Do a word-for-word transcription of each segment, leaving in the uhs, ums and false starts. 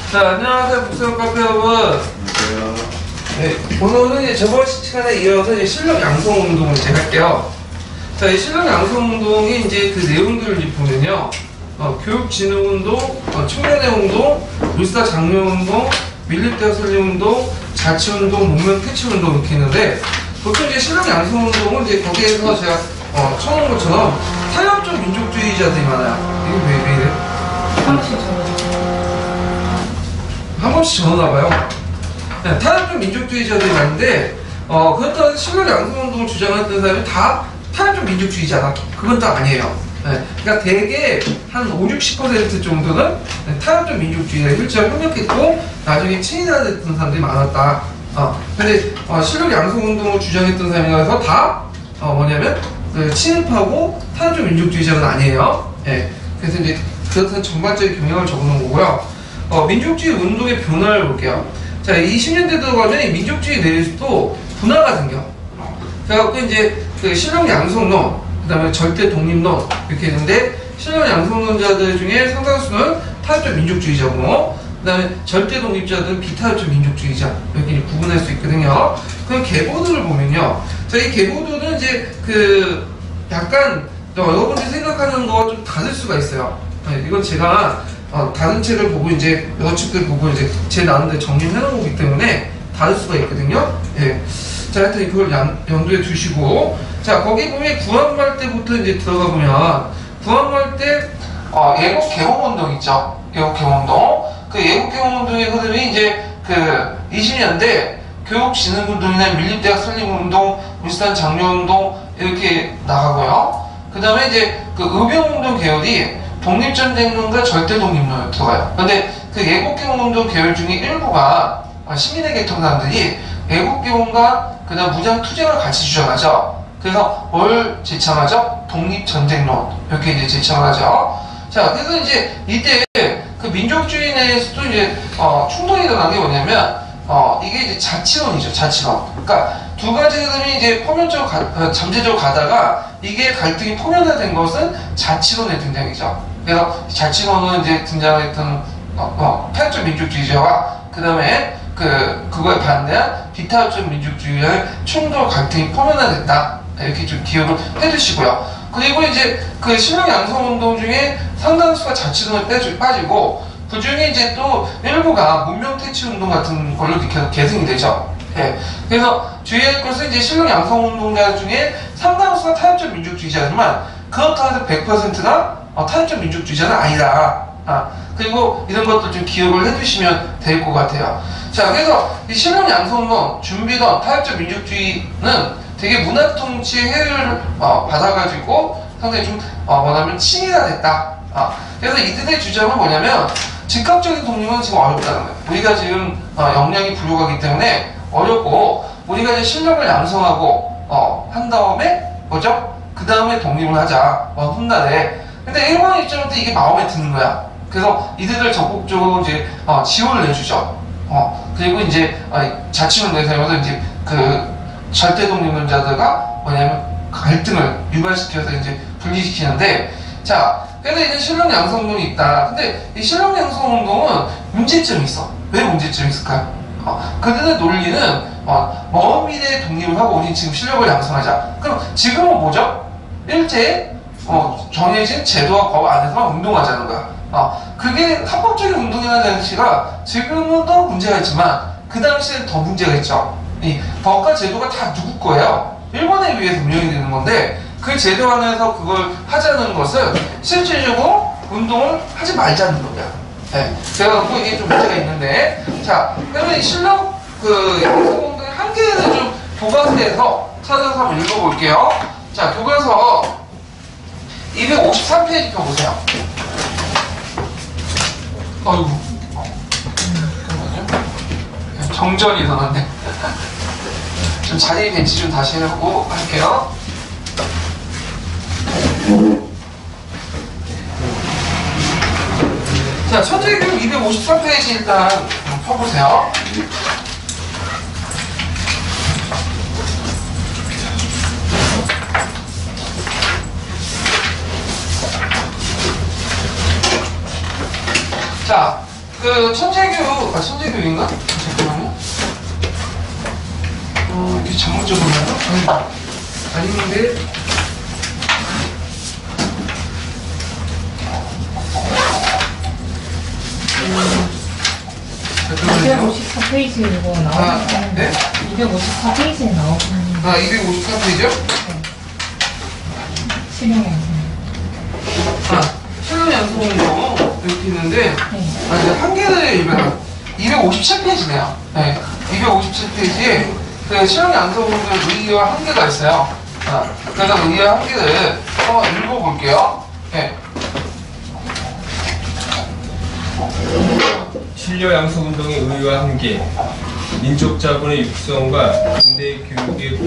자, 안녕하세요. 북수영 카페 여러분. 안녕하세요. 네, 오늘은 이제 저번 시간에 이어서 이제 실력 양성 운동을 이제 할게요. 자, 이 실력 양성 운동이 이제 그 내용들을 이제 보면요. 어, 교육 진흥 운동, 어, 청년의 운동, 울사 장려 운동, 밀립대학 설립 운동, 자치 운동, 목면 퇴치 운동 이렇게 있는데, 보통 이제 실력 양성 운동은 이제 거기에서 제가 어, 처음 온 것처럼 타협적 민족주의자들이 많아요. 이게 왜, 왜 이래요? 한 번씩 전화. 한 번씩 전화나봐요. 네, 타협적 민족주의자들이 많은데, 어, 그렇다고 해서 실력 양성 운동을 주장했던 사람이 다 타협적 민족주의자다. 그건 또 아니에요. 네, 그러니까 대개 한 오, 육십 퍼센트 정도는 타협적 민족주의자 일제히 협력했고, 나중에 친이가 됐던 사람들이 많았다. 어, 근데 어, 실력 양성 운동을 주장했던 사람이라서 다 어, 뭐냐면 그 친일파고 타협적 민족주의자는 아니에요. 네, 그래서 이제 그렇다는 전반적인 경향을 적어놓은 거고요. 어, 민족주의 운동의 변화를 볼게요. 자, 이십 년대 들어가면 이 민족주의 내에서도 분화가 생겨. 그래갖고 이제 그 실력 양성론, 그 다음에 절대 독립론 이렇게 있는데, 실력 양성론자들 중에 상당수는 타협적 민족주의자고, 그 다음에 절대 독립자들은 비타협적 민족주의자 이렇게 구분할 수 있거든요. 그럼 계보들을 보면요. 자, 이 계보들은 이제 그 약간 여러분들이 생각하는 거와 좀 다를 수가 있어요. 네, 이건 제가 어, 다른 책을 보고 이제 여러 책들 보고 이제 제 나름대로 정리해 놓은 거기 때문에 다를 수가 있거든요. 예. 자, 하여튼 그걸 양, 염두에 두시고, 자, 거기 보면 구한말 때부터 이제 들어가 보면 구한말 때 어, 예국 개몽 운동 있죠. 예국 개몽 운동. 그 예국 개몽 운동의 흐름이 이제 그 이십 년대 교육 진흥 운동이나 밀립대학 설립 운동, 울산 장려 운동 이렇게 나가고요. 그 다음에 이제 그 의병 운동 계열이 독립전쟁론과 절대독립론에 들어가요. 근데 그 애국개몽운동 계열 중에 일부가 시민의 계통 사람들이 애국개몽과 그 다음 무장투쟁을 같이 주장하죠. 그래서 뭘 제창하죠? 독립전쟁론 이렇게 이제 제창하죠. 자, 그래서 이제 이때 그 민족주의 내에서도 이제 어, 충돌이 일어난 게 뭐냐면 어, 이게 이제 자치론이죠. 자치론. 그러니까 두 가지들이 이제 포면적으로 가, 잠재적으로 가다가 이게 갈등이 포면화된 것은 자치론의 등장이죠. 그래서 자치론은 이제 등장했던 어, 어, 타협적 민족주의자와 그 다음에 그 그거에 반대한 비타협적 민족주의의 충돌 갈등이 포면화됐다. 이렇게 좀 기억을 해두시고요. 그리고 이제 그 실력 양성 운동 중에 상당수가 자치론에 빠지고 그 중에 이제 또 일부가 문명 퇴치 운동 같은 걸로 계속 계승이 되죠. 예. 그래서 주의할 것은 이제 실력 양성 운동자 중에 상당수가 타협적 민족주의자지만 그렇다고 해서 백 퍼센트가 어, 타협적 민족주의자는 아니다. 아, 그리고 이런 것도 좀 기억을 해두시면 될 것 같아요. 자, 그래서 이 실력 양성론, 준비론, 타협적 민족주의는 되게 문화 통치의 해를 어, 받아가지고 상당히 좀 어, 뭐냐면 친이가 됐다. 아, 그래서 이들의 주장은 뭐냐면 즉각적인 독립은 지금 어렵다는 거예요. 우리가 지금 어, 역량이 부족하기 때문에 어렵고 우리가 이제 실력을 양성하고 어, 한 다음에 뭐죠? 그 다음에 독립을 하자. 어, 훗날에. 근데 일본의 입장부터 이게 마음에 드는 거야. 그래서 이들을 적극적으로 이제 어, 지원을 해주죠. 어, 그리고 이제 어, 자치운동에서 이제 그 절대 독립론자들과 뭐냐면 갈등을 유발시켜서 이제 분리시키는데, 자, 그래서 이제 실력 양성론이 있다. 근데 이 실력 양성 운동은 문제점이 있어. 왜 문제점이 있을까요? 어, 그들의 논리는 어, 먼 미래에 독립을 하고 우리 지금 실력을 양성하자. 그럼 지금은 뭐죠? 일제 어, 정해진 제도와 법 안에서만 운동하자는 거야. 어, 그게 합법적인 운동이라는 장치가 지금은 더 문제가 있지만 그 당시에는 더 문제가 있죠. 이 법과 제도가 다 누구 거예요? 일본에 의해서 운영이 되는 건데 그 제도 안에서 그걸 하자는 것은 실질적으로 운동을 하지 말자는 거야. 네. 그래갖고 이게 좀 문제가 있는데, 자, 그러면 이 실력 그 양성운동의 한계를 좀 교과서에서 찾아서 한번 읽어볼게요. 자, 교과서 이백오십삼 페이지 펴보세요. 어이구. 정전이 일어났네. 좀 자리 배치 좀 다시 하고 할게요. 자, 천재교육 이백오십삼 페이지 일단 펴보세요. 자, 그 천재교육, 아 천재교육인가? 잠깐만요. 어, 이렇게 잘못 적었나요? 아니, 아닌데. 음, 이백오십사 페이지 이거 나오는 아, 네? 이백오십사 페이지에 나오는 아, 이백오십삼 페이지요? 네. 실용 양성. 아, 실용 양성운동 이렇게 있는데, 네. 아, 이제 한 개를 이백오십칠 페이지네요. 네, 이백오십칠 페이지에 그 실용 양성운동 의의와 한계가 있어요. 아, 그래서 의의와 한계를 한번 읽어볼게요. 네. 신뢰 양성 운동의 의의와 한계, 민족 자본의 육성과 근대 교육의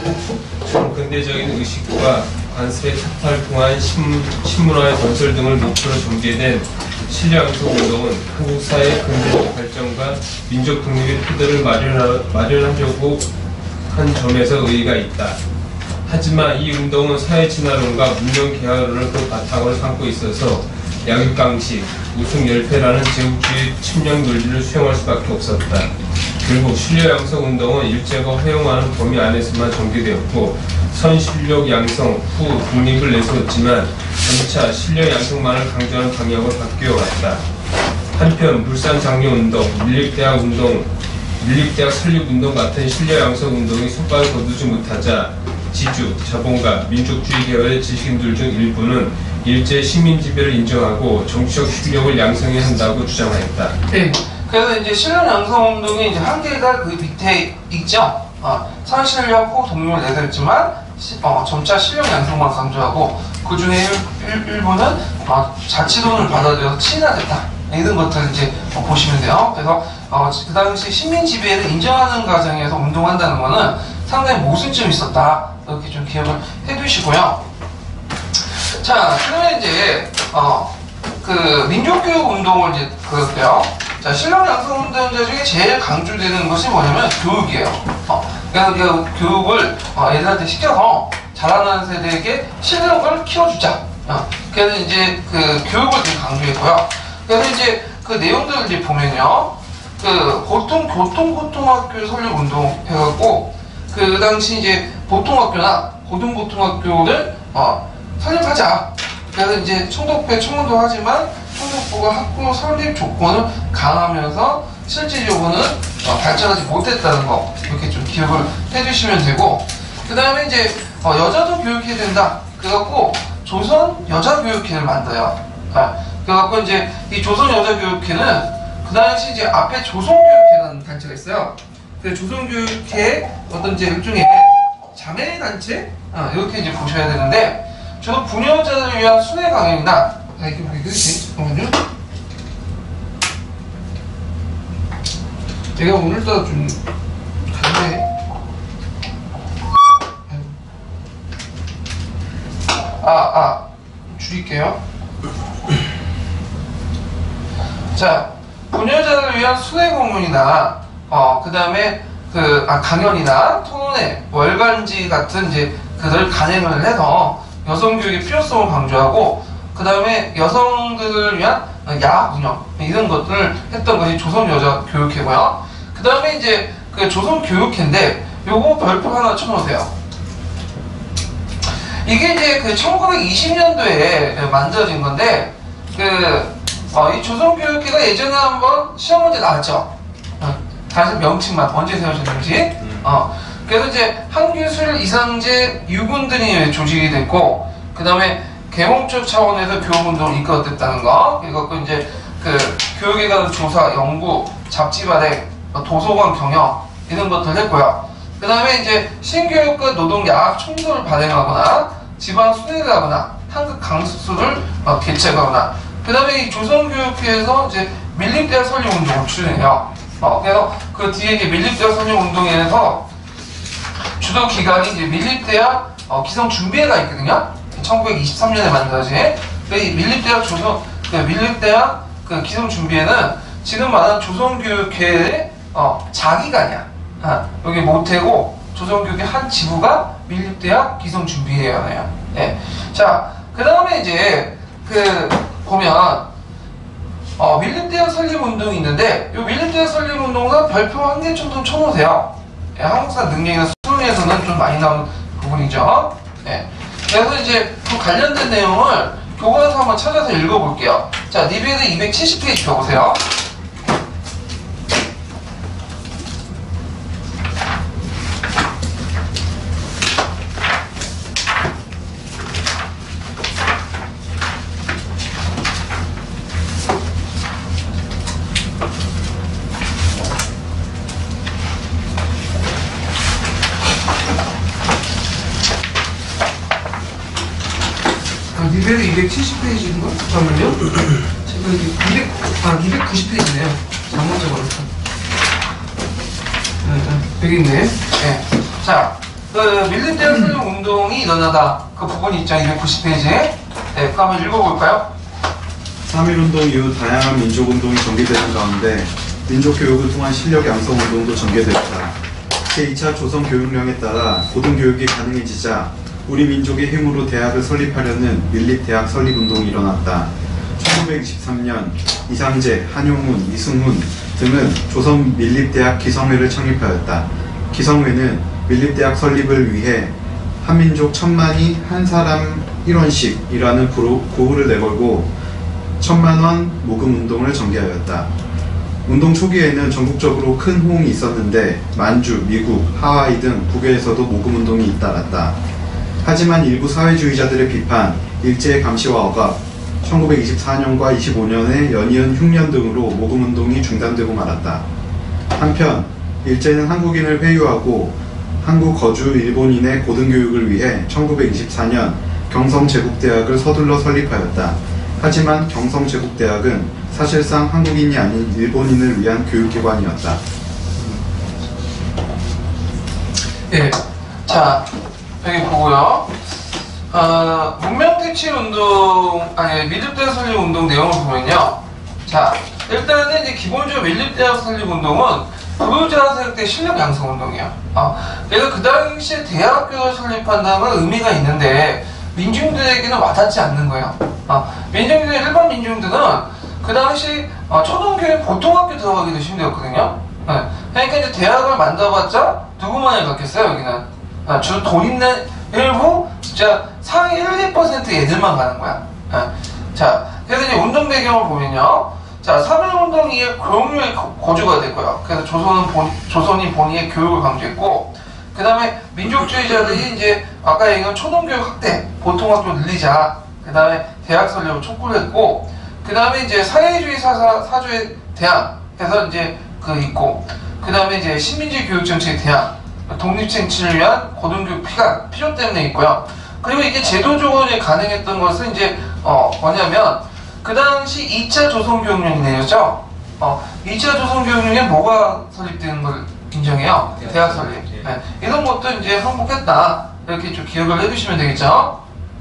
근대적인 의식과 관습의 탁탁을 통한 신, 신문화의 건설 등을 목표로 전개된 신뢰 양성 운동은 한국 사회의 근대적 발전과 민족 독립의 토대를 마련하, 마련하려고 한 점에서 의의가 있다. 하지만 이 운동은 사회 진화론과 문명 개화론을 그 바탕으로 삼고 있어서 양육강식, 우승열패라는 제국주의 침략 논리를 수용할 수밖에 없었다. 결국 신뢰 양성 운동은 일제가 허용하는 범위 안에서만 전개되었고 선실력 양성 후 독립을 내세웠지만 점차 신뢰 양성만을 강조하는 방향으로 바뀌어갔다. 한편 물산 장려 운동, 밀립대학 운동, 밀립대학 설립 운동 같은 신뢰 양성 운동이 성과를 거두지 못하자 지주, 자본가, 민족주의 계열의 지식인들 중 일부는 일제 시민 지배를 인정하고 정치적 실력을 양성해야 한다고 주장하였다. 네. 그래서 이제 실력 양성 운동의 이제 한계가 그 밑에 있죠. 어, 선실력 후 독립을 내세웠지만 시, 어, 점차 실력 양성만 강조하고 그 중에 일, 일부는 어, 자치론을 받아들여서 친화됐다. 이런 것들 이제 어, 보시면 돼요. 그래서 어, 그 당시 시민 지배를 인정하는 과정에서 운동한다는 거는 상당히 모순점이 있었다. 이렇게 좀 기억을 해두시고요. 자, 그러면 이제 어, 그 민족교육 운동을 이제 그럴게요. 자, 신랑 양성 운동자 중에 제일 강조되는 것이 뭐냐면 교육이에요. 어, 그러니까 그 교육을 어, 애들한테 시켜서 자라나는 세대에게 실력을 키워주자. 어, 그래서 이제 그 교육을 되게 강조했고요. 그래서 이제 그 내용들을 이제 보면요, 그 보통 교통고등학교 설립 운동 해갖고 그 당시 이제 보통학교나 고등보통학교를 어, 설립하자. 그래서 이제 총독부에 청문도 하지만 총독부가 학교 설립 조건을 강하면서 실질적으로는 어, 발전하지 못했다는 거 이렇게 좀 기억을 해주시면 되고, 그 다음에 이제 어, 여자도 교육해야 된다. 그래갖고 조선 여자교육회를 만들어요. 아, 그래갖고 이제 이 조선 여자교육회는 그 당시 이제 앞에 조선교육회라는 단체가 있어요. 그 조선교육회 어떤 이제 일종의 자매 단체 아, 이렇게 이제 보셔야 되는데. 저도 부녀자를 위한 순회 강연이나 아 이게 왜 그러지? 잠깐만요. 내가 오늘따라 좀 간대. 아, 아 줄일게요. 자, 부녀자를 위한 순회 공연이나 어 그 다음에 그 아 강연이나 토론회, 월간지 같은 이제 그들 간행을 해서 여성교육의 필요성을 강조하고 그 다음에 여성들을 위한 야학 운영 이런 것들을 했던 것이 조선여자교육회고요. 그 다음에 이제 그 조선교육회인데 요거 별표 하나 쳐놓으세요. 이게 이제 그 천구백이십 년도에 만들어진 건데 그 어, 이 조선교육회가 예전에 한번 시험 문제 나왔죠. 어, 다시 명칭만 언제 세워졌는지. 어. 그래서 이제 한규술, 이상제, 유군들이 조직이 됐고, 그 다음에 개몽적 차원에서 교육운동을 이끌어냈다는 거. 그래갖고 이제 그 교육에 관한 조사, 연구, 잡지 발행, 도서관 경영 이런 것들을 했고요. 그 다음에 이제 신교육과 노동 야학 총도를 발행하거나 지방 순회를 하거나 한국 강습소를 어, 개최하거나, 그 다음에 이 조선교육회에서 이제 밀립대학 설립 운동을 추진해요. 어, 그래서 그 뒤에 이제 밀립대학 설립 운동에서 주도 기관이 이제 밀립대학 어, 기성준비회가 있거든요. 천구백이십삼 년에 만들어진. 그 밀립대학 조선, 그 밀립대학 그 기성준비회는 지금 말하는 조선교육회의 어, 자기관이야. 아, 여기 모태고 조선교육의 한 지부가 밀립대학 기성준비회예요. 예. 자, 그 다음에 이제 그 보면 어, 밀림대학 설립운동이 있는데 이 밀림대학 설립운동은 별표 한 개 정도는 쳐놓으세요. 예, 한국사 능력이나 수능에서는 좀 많이 나오는 부분이죠. 예. 그래서 이제 그 관련된 내용을 교과서 한번 찾아서 읽어볼게요. 자, 니베드 이백칠십 페이지 펴보세요. 니베드 이백칠십 페이지인가? 잠깐만요. 제가 이게 이백, 아, 이백구십 페이지네요. 잘못 적어놨어. 네, 네, 여기 있네. 네. 자, 그 밀림대학 설립 운동이 일어나다. 그 부분이 있죠. 이백구십 페이지에. 네, 그거 한번 읽어볼까요? 삼일운동 이후 다양한 민족운동이 전개되는 가운데 민족교육을 통한 실력 양성운동도 전개되었다. 제이 차 조선교육령에 따라 고등교육이 가능해지자 우리 민족의 힘으로 대학을 설립하려는 밀립대학 설립운동이 일어났다. 천구백이십삼 년 이상재, 한용운, 이승훈 등은 조선 밀립대학 기성회를 창립하였다. 기성회는 밀립대학 설립을 위해 한민족 천만이 한 사람 일 원씩이라는 구호를 내걸고 천만원 모금운동을 전개하였다. 운동 초기에는 전국적으로 큰 호응이 있었는데 만주, 미국, 하와이 등 북외에서도 모금운동이 잇따랐다. 하지만 일부 사회주의자들의 비판, 일제의 감시와 억압, 천구백이십사 년과 이십오 년에 연이은 흉년 등으로 모금운동이 중단되고 말았다. 한편 일제는 한국인을 회유하고 한국 거주 일본인의 고등교육을 위해 천구백이십사 년 경성제국대학을 서둘러 설립하였다. 하지만 경성제국대학은 사실상 한국인이 아닌 일본인을 위한 교육기관이었다. 예. 자, 여기 보고요. 어, 문명택칠운동, 아니, 밀립대학 설립운동 내용을 보면요. 자, 일단은 이제 기본적으로 밀립대학 설립운동은 교육자 때 실력 양성운동이에요. 어, 그래서 그 당시에 대학교를 설립한다는 의미가 있는데, 민중들에게는 와닿지 않는 거예요. 어, 민중들, 일반 민중들은 그 당시 어, 초등교육 보통학교 들어가기도 힘들었거든요. 네. 그러니까 이제 대학을 만들어봤자 누구만을 갖겠어요, 여기는. 아, 주로 돈 있는 일부, 진짜 상위 일, 이 퍼센트 애들만 가는 거야. 아, 자, 그래서 이제 운동 배경을 보면요. 자, 삼일운동 이후에 교육률이 고조가 됐고요. 그래서 조선은 본, 조선이 본의의 교육을 강조했고, 그 다음에 민족주의자들이 이제 아까 얘기한 초등교육 확대, 보통학교 늘리자, 그 다음에 대학 설립을 촉구를 했고, 그 다음에 이제 사회주의 사사, 사주의 대학, 해서 이제 그 있고, 그 다음에 이제 신민주의 교육정책의 대학, 독립쟁취를 위한 고등교육 피가 필요 때문에 있고요. 그리고 이게 제도 조건이 가능했던 것은 이제 어 뭐냐면 그 당시 이 차 조선교육령이 내렸죠. 어 이 차 조선교육령에 뭐가 설립되는 걸 인정해요? 대학, 대학 설립. 네. 이런 것도 이제 항복했다. 이렇게 좀 기억을 해두시면 되겠죠.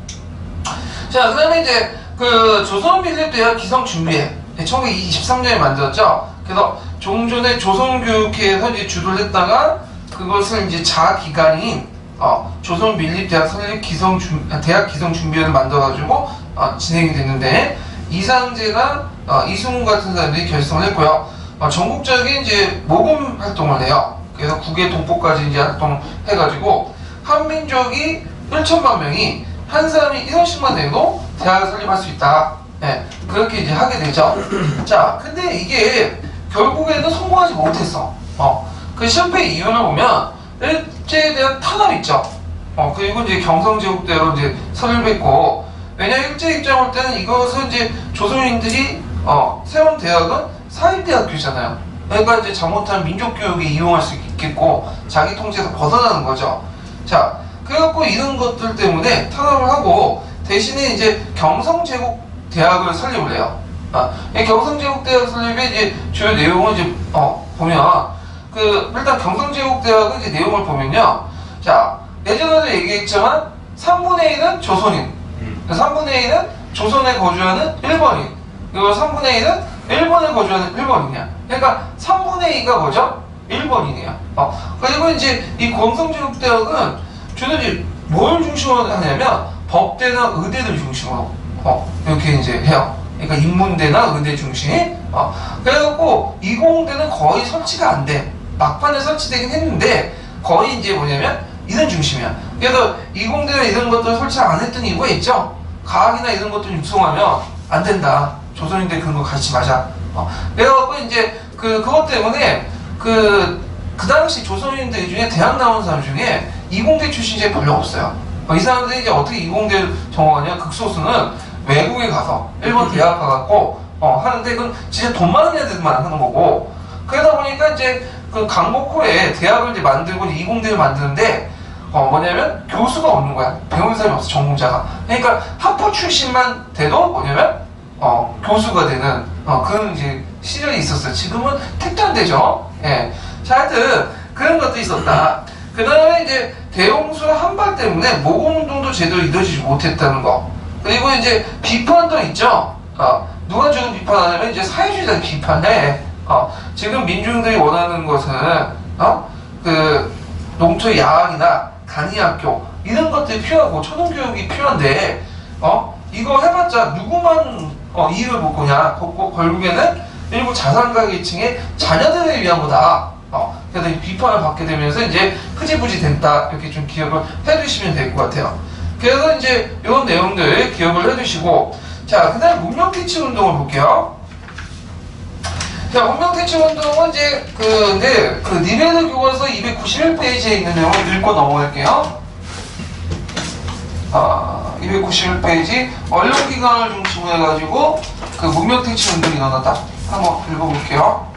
자, 그다음에 이제 그 조선밀립대학 기성준비회 천구백이십삼 년에 만들었죠. 그래서 종전에 조선교육회에서 이제 주도를 했다가 그것을 이제 자기관인 어, 조선밀립대학 설립 기성준, 대학 기성준비회를 만들어가지고 어, 진행이 됐는데 이상재나 어, 이승훈 같은 사람들이 결성을 했고요. 어, 전국적인 이제 모금 활동을 해요. 그래서 국외 동포까지 이제 활동해가지고 한민족이 천만 명이 한 사람이 일 원씩만 내도 대학을 설립할 수 있다. 네, 그렇게 이제 하게 되죠. 자, 근데 이게 결국에는 성공하지 못했어. 어. 그 실패 이유를 보면 일제에 대한 탄압 있죠. 어 그리고 이제 경성제국대로 이제 설립했고, 왜냐 일제 입장 올 때는 이것은 이제 조선인들이 어 세운 대학은 사립대학교잖아요. 그러니까 이제 잘못하면 민족교육에 이용할 수 있겠고 자기 통제에서 벗어나는 거죠. 자, 그래갖고 이런 것들 때문에 탄압을 하고 대신에 이제 경성제국대학을 설립을 해요. 아, 경성제국대학 설립의 이제 주요 내용을 이제 어 보면. 그 일단 경성제국대학의 이제 내용을 보면요. 자, 예전에도 얘기했지만 삼분의 일은 조선인, 음. 삼분의 일은 조선에 거주하는 일본인, 그리고 삼분의 일은 일본에 거주하는 일본인이야. 그러니까 삼분의 이가 뭐죠? 일본인이야. 어. 그리고 이제 이 경성제국대학은 주로 이제 뭘 중심으로 하냐면 법대나 의대를 중심으로 어, 이렇게 이제 해요. 그러니까 인문대나 의대 중심. 어, 그래갖고 이공대는 거의 설치가 안 돼. 막판에 설치되긴 했는데 거의 이제 뭐냐면 이런 중심이야. 그래서 이공대나 이런 것들 설치 안 했던 이유가 있죠. 과학이나 이런 것들 육성하면 안 된다. 조선인들 그런 거 가르치지 마자. 어, 그래갖고 이제 그 그것 때문에 그 그 당시 조선인들 중에 대학 나온 사람 중에 이공대 출신이 별로 없어요. 어, 이 사람들이 이제 어떻게 이공대 전공하냐? 극소수는 외국에 가서 일본 대학 가갖고 어, 하는데 그건 진짜 돈 많은 애들만 하는 거고, 그러다 보니까 이제 그 강복호에 대학을 이제 만들고 이제 이공대를 만드는데 어 뭐냐면 교수가 없는 거야. 배우는 사람이 없어, 전공자가. 그러니까 학부 출신만 돼도 뭐냐면 어 교수가 되는 어 그런 이제 시절이 있었어요. 지금은 택도 안 되죠. 예. 자, 하여튼 그런 것도 있었다. 그 다음에 이제 대홍수 한발 때문에 모공운동도 제대로 이루어지지 못했다는 거. 그리고 이제 비판도 있죠. 어, 누가 주로 비판하냐면 이제 사회주의자들 비판해. 어, 지금 민중들이 원하는 것은 어? 그 농토 야학이나 간이학교 이런 것들이 필요하고 초등교육이 필요한데 어? 이거 해봤자 누구만 어, 이익을 볼 거냐. 결국에는 일부 자산가계층의 자녀들을 위한 거다. 어, 그래서 이 비판을 받게 되면서 이제 흐지부지 된다. 이렇게 좀 기억을 해두시면 될 것 같아요. 그래서 이제 이런 내용들 기억을 해두시고, 자, 그 다음에 문명퇴치 운동을 볼게요. 자, 문명퇴치 운동은 이제 그, 네, 그 니베르 교과서 이백구십일 페이지에 있는 내용을 읽고 넘어갈게요. 아, 이백구십일 페이지 언론기관을 중심으로 해가지고 그 문명퇴치 운동이 일어났다. 한번 읽어볼게요.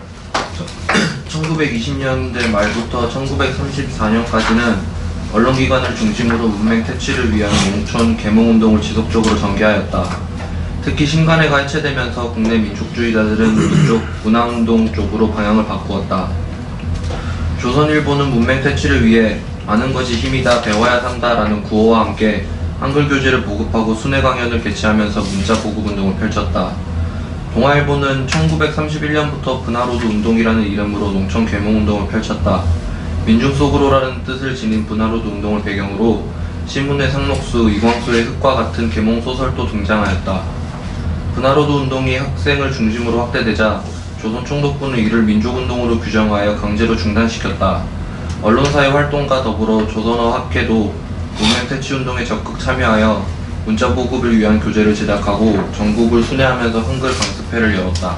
천구백이십 년대 말부터 천구백삼십사 년까지는 언론기관을 중심으로 문맹 퇴치를 위한 농촌 계몽운동을 지속적으로 전개하였다. 특히 신간회가 해체되면서 국내 민족주의자들은 이쪽 문화운동 쪽으로 방향을 바꾸었다. 조선일보는 문맹 퇴치를 위해 아는 것이 힘이다, 배워야 산다라는 구호와 함께 한글 교재를 보급하고 순회 강연을 개최하면서 문자 보급 운동을 펼쳤다. 동아일보는 천구백삼십일 년부터 분하로드 운동이라는 이름으로 농촌 계몽운동을 펼쳤다. 민중 속으로라는 뜻을 지닌 분하로드 운동을 배경으로 신문의 상록수, 이광수의 흙과 같은 계몽 소설도 등장하였다. 분하로드 운동이 학생을 중심으로 확대되자 조선 총독부는 이를 민족운동으로 규정하여 강제로 중단시켰다. 언론사의 활동과 더불어 조선어 학회도 문맹 퇴치 운동에 적극 참여하여 문자 보급을 위한 교재를 제작하고 전국을 순회하면서 한글 강습회를 열었다.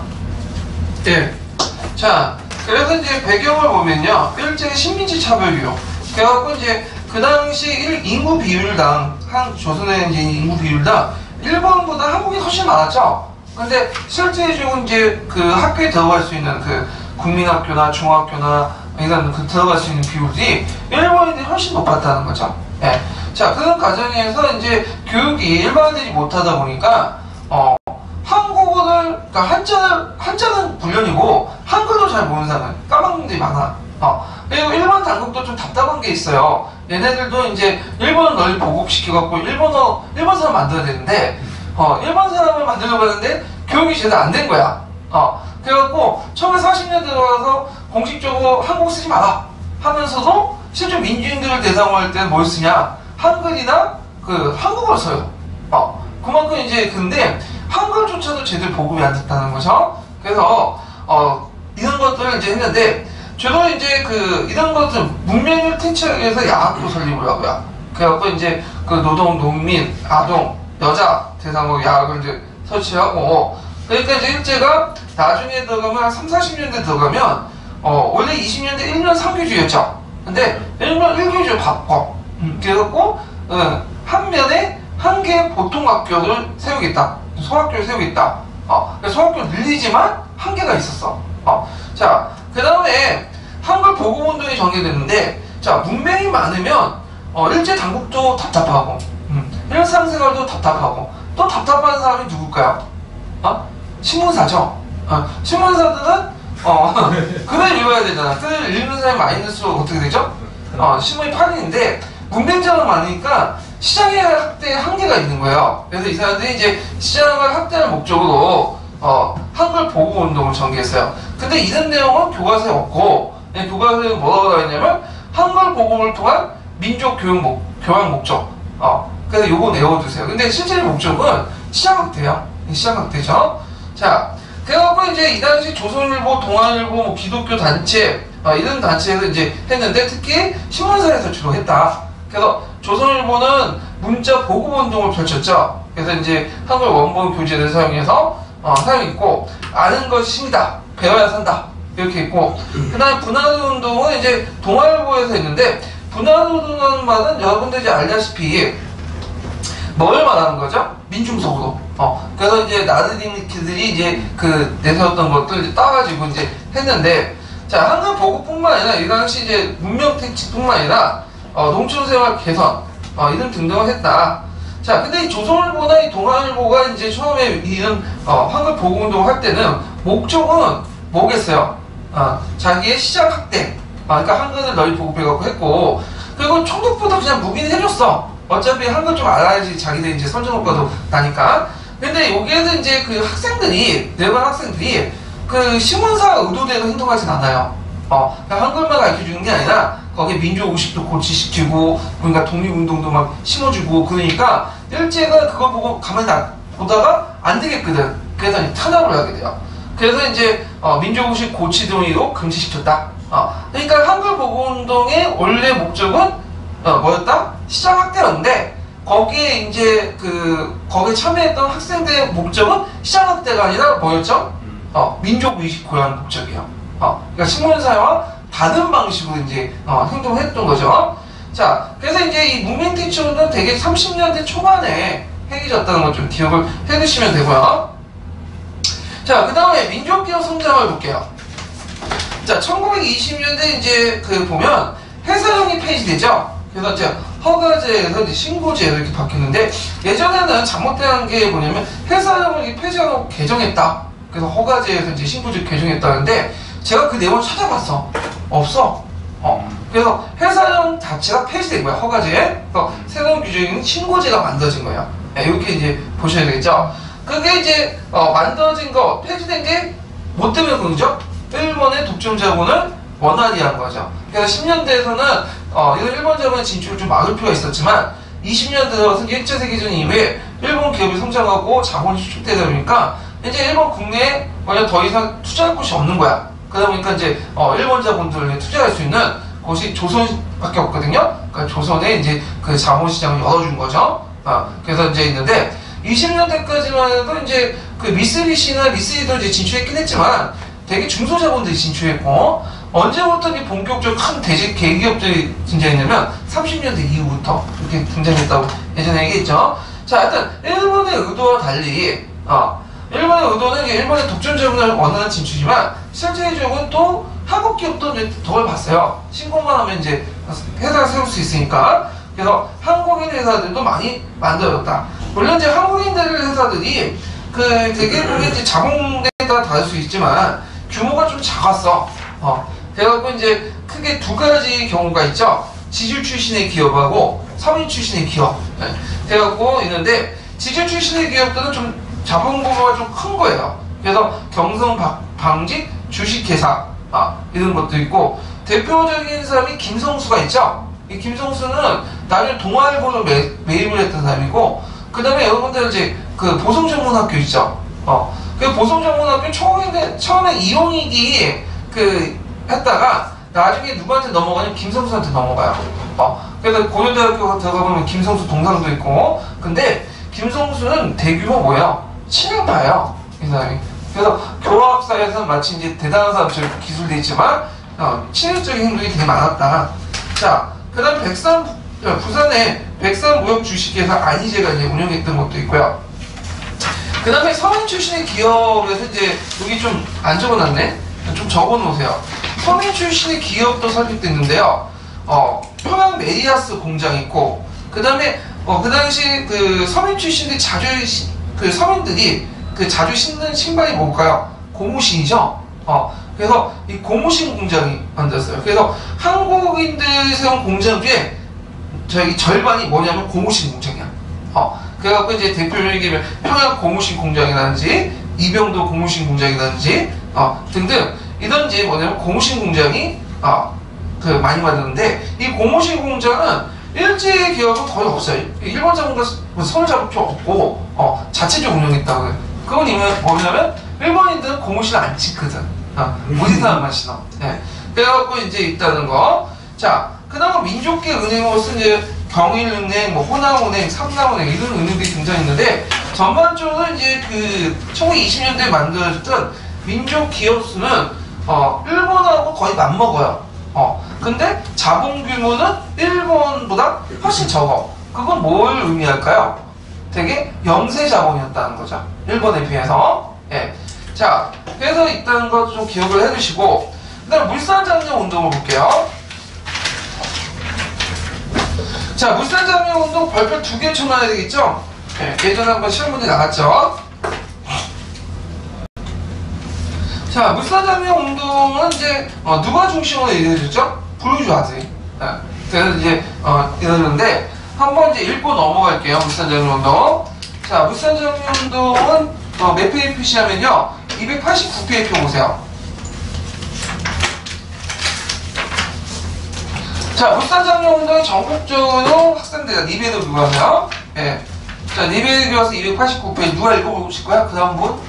예. 자, 그래서 이제 배경을 보면요. 일제의 식민지 차별 유혹. 그래갖고 이제 그 당시 일, 인구 비율당, 한, 조선의 이제 인구 비율당, 일본보다 한국이 훨씬 많았죠? 근데 실제적으로 이제 그 학교에 들어갈 수 있는 그 국민학교나 중학교나 이런 그 들어갈 수 있는 비율이 일본인들이 훨씬 높았다는 거죠. 예. 자, 그런 과정에서 이제 교육이 일반화되지 못하다 보니까, 어, 한국어를, 그러니까 한자를, 한자는 불련이고, 한글도 잘 모르는 사람은 까먹는 게 많아. 어, 그리고 일본 당국도 좀 답답한 게 있어요. 얘네들도 이제 일본을 널리 보급시켜갖고, 일본어, 일본 사람 만들어야 되는데, 어, 일본 사람을 만들려고 하는데, 교육이 제대로 안 된 거야. 어, 그래갖고, 천구백사십 년대 들어와서 공식적으로 한국 쓰지 마라. 하면서도, 실제 민주인들을 대상으로 할 때는 뭘 쓰냐? 한글이나 그 한국어를 써요. 어, 그만큼 이제 근데 한글조차도 제대로 보급이 안 됐다는 거죠. 그래서 어 이런 것들을 이제 했는데 저도 이제 그 이런 것들 문명을 퇴치하기 위해서 야학도 설립을 하고요. 그래갖고 이제 그 노동, 농민, 아동, 여자 대상으로 야학을 이제 설치하고, 그러니까 이제 일제가 나중에 들어가면 한 삼사십 년대 들어가면 어 원래 이십 년대 일 년 삼 교주였죠. 근데 일 년 일 교주 바꿔. 음, 그래갖고 어, 한 면에 한 개 보통학교를 세우겠다, 소학교를 세우겠다. 어, 소학교를 늘리지만 한 개가 있었어. 어, 자, 그 다음에 한글 보급운동이 전개됐는데, 자, 문맹이 많으면 어, 일제 당국도 답답하고, 음, 일상생활도 답답하고, 또 답답한 사람이 누굴까요? 어? 신문사죠. 어, 신문사들은 어, 글을 읽어야 되잖아. 글을 읽는 사람이 많이 있을수록 어떻게 되죠? 어, 신문이 팔리는데 문맹자가 많으니까 시장의 확대에 한계가 있는 거예요. 그래서 이 사람들이 이제 시장을 확대할 목적으로 어, 한글 보급 운동을 전개했어요. 근데 이런 내용은 교과서에 없고, 네, 교과서에 뭐라고 나와 있냐면 한글 보급을 통한 민족 교육 목, 교양 목적. 어, 그래서 요거 내어두세요. 근데 실제 목적은 시장 확대야. 시장학대죠. 자, 그래갖고 이제 이 당시 조선일보, 동아일보, 뭐 기독교 단체 어, 이런 단체에서 이제 했는데 특히 신문사에서 주로 했다. 그래서 조선일보는 문자 보급 운동을 펼쳤죠. 그래서 이제 한글 원본 교재를 사용해서 어, 사용했고 아는 것이 힘이다. 배워야 산다. 이렇게 했고 그 다음에 분화도 운동은 이제 동아일보에서 했는데 분화도 운동은 여러분들 이제 알다시피 뭘 말하는 거죠? 민중속으로. 어, 그래서 이제 나르디니키들이 이제 그 내세웠던 것들 이제 따가지고 이제 했는데, 자, 한글 보급뿐만 아니라 이 당시 이제 문명 택지뿐만 아니라 어, 농촌생활 개선, 어, 이런 등등을 했다. 자, 근데 이 조선일보나 이 동아일보가 이제 처음에 이런 어, 한글 보급 운동을 할 때는 목적은 뭐겠어요? 어, 자기의 시장 확대. 아, 그러니까 한글을 널리 보급해갖고 했고, 그리고 총독부터 그냥 무기는 해줬어. 어차피 한글 좀 알아야지 자기들 이제 선전 효과도 나니까. 근데 여기에서 이제 그 학생들이, 일반 학생들이 그 신문사 의도대로 행동하진 않아요. 어, 그러니까 한글만 가르쳐 주는 게 아니라 거기에 민족 의식도 고취시키고, 그러니까 독립운동도 막 심어주고, 그러니까 일제가 그걸 보고 가만히 나, 보다가 안 되겠거든. 그래서 이제 탄압을 하게 돼요. 그래서 이제 어, 민족 의식 고취 등으로 금지시켰다. 어, 그러니까 한글 보급운동의 원래 목적은 어, 뭐였다? 시장 확대였는데 거기에 이제 그 거기에 참여했던 학생들의 목적은 시장 확대가 아니라 뭐였죠? 어, 민족 의식 고양 목적이에요. 어, 그러니까 신문사와 다른 방식으로 이제 어, 행동했던 거죠. 자, 그래서 이제 이 문맹택지운동은 대개 삼십 년대 초반에 행해졌다는 걸 좀 기억을 해두시면 되고요. 자, 그 다음에 민족기업 성장을 볼게요. 자, 천구백이십 년대 이제 그 보면 회사령이 폐지되죠. 그래서 이제 허가제에서 이제 신고제로 이렇게 바뀌었는데 예전에는 잘못된 게 뭐냐면 회사령을 폐지하고 개정했다. 그래서 허가제에서 이제 신고제 개정했다는데 제가 그 내용을 찾아봤어. 없어. 어. 그래서 회사령 자체가 폐지된 거야. 허가제에. 그래서 새로운 규정인 신고제가 만들어진 거예요. 네, 이렇게 이제 보셔야 되겠죠. 그게 이제 어, 만들어진 거 폐지된 게 뭐 때문에 그런 거죠? 일본의 독점 자본을 원활히 한 거죠. 그래서 십 년대에서는 어, 이런 일본 자본의 진출을 좀 막을 필요가 있었지만 이십 년 들어서 일 차 세계전 이후에 일본 기업이 성장하고 자본이 수축되다 보니까 이제 일본 국내에 완전 더 이상 투자할 곳이 없는 거야. 그러다 보니까 이제 어, 일본 자본들을 투자할 수 있는 곳이 조선밖에 없거든요. 그러니까 조선에 이제 그 자본 시장을 열어준 거죠. 어, 그래서 이제 있는데 이십 년대까지만 해도 이제 그 미쓰비시나 미쓰리도 이제 진출했긴 했지만 되게 중소자본들이 진출했고 언제부터 이 본격적으로 큰 대직 대기업들이 등장했냐면 삼십 년대 이후부터 이렇게 등장했다고 예전에 얘기했죠. 자, 하여튼 일본의 의도와 달리 어, 일본의 의도는 일본의 독점 자본을 원하는 진출이지만 실제적으로 또 한국 기업도 덕을 봤어요. 신공만 하면 이제 회사를 세울 수 있으니까. 그래서 한국인 회사들도 많이 만들어졌다. 물론 이제 한국인들 회사들이 그 되게 보면 이제 자본에 따라 다를 수 있지만 규모가 좀 작았어. 어. 그래갖고 이제 크게 두 가지 경우가 있죠. 지주 출신의 기업하고 서민 출신의 기업. 네. 그래갖고 있는데 지주 출신의 기업들은 좀 자본 규모가 좀 큰 거예요. 그래서 경성 방직 주식회사 아, 이런 것도 있고 대표적인 사람이 김성수가 있죠. 이 김성수는 나중에 동아일보로 매, 매입을 했던 사람이고 그 다음에 여러분들 이제 그 보성전문학교 있죠. 어, 그 보성전문학교 처음에 처음에 이용익이 그 했다가 나중에 누구한테 넘어가냐면 김성수한테 넘어가요. 어, 그래서 고려대학교 들어가보면 김성수 동상도 있고 근데 김성수는 대규모 뭐예요? 친일파예요. 이 사람이. 그래서 교학사에서는 마치 이제 대단한 사람처럼 기술돼 있지만 어, 친일적인 행동이 되게 많았다. 자, 그 다음 백삼 부산에 백삼무역 주식회사 안희재가 이제 운영했던 것도 있고요. 그 다음에 서민 출신의 기업에서 이제 여기 좀 안 적어놨네. 좀 적어놓으세요. 서민 출신의 기업도 설립됐는데요. 어, 평양 메리아스 공장 있고, 그 다음에 어, 그 당시 그 서민 출신들이 자주 시, 그 서민들이 그 자주 신는 신발이 뭘까요? 고무신이죠. 어, 그래서 이 고무신 공장이 만들었어요. 그래서 한국인들 세운 공장 중에 저희 절반이 뭐냐면 고무신 공장이야. 어, 그래갖고 이제 대표적인 게 평양 고무신 공장이라든지 이병도 고무신 공장이라든지 어, 등등 이런지 뭐냐면 고무신 공장이 어, 그 많이 만드는데 이 고무신 공장은 일제 기업은 거의 없어요. 일본 자본과 서울 자본 필요 없고 어, 자체적으로 운영했다고 그건 이면 뭐냐면 일본인들은 고무신 안 찍거든. 아, 어디서만 신어. 예. 그래갖고 이제 있다는 거. 자, 그다음 민족계 은행으로서 이제 경일은행, 뭐 호남은행, 삼남은행 이런 은행들이 등장했는데 전반적으로 이제 그 천구백이십 년대에 만들어졌던 민족 기업 수는 어, 일본하고 거의 맞먹어요. 어, 근데 자본 규모는 일본보다 훨씬 적어. 그건 뭘 의미할까요? 되게 영세 자본이었다는 거죠. 일본에 비해서. 예. 자, 그래서 있다는 거 좀 기억을 해두시고, 그 다음 물산장려 운동을 볼게요. 자, 물산장려 운동 별표 두 개 쳐놔야 되겠죠? 예, 예전에 한번 시험 문제 나갔죠? 자, 물산장려 운동은 이제 어, 누가 중심으로 이루어졌죠? 부르주아지. 예, 그래서 이제 어, 이러는데 한번 이제 읽고 넘어갈게요. 물산장려 운동. 자, 물산장려 운동은 어, 몇 페이지 표시하면요, 이백팔십구 페이지 표 보세요. 자, 물산장려 운동이 전국적으로 확산되다. 니베도 누가세요? 예. 자, 니베도 교와서 이백팔십구 페이지 누가 읽어보실 거야? 그 다음 분?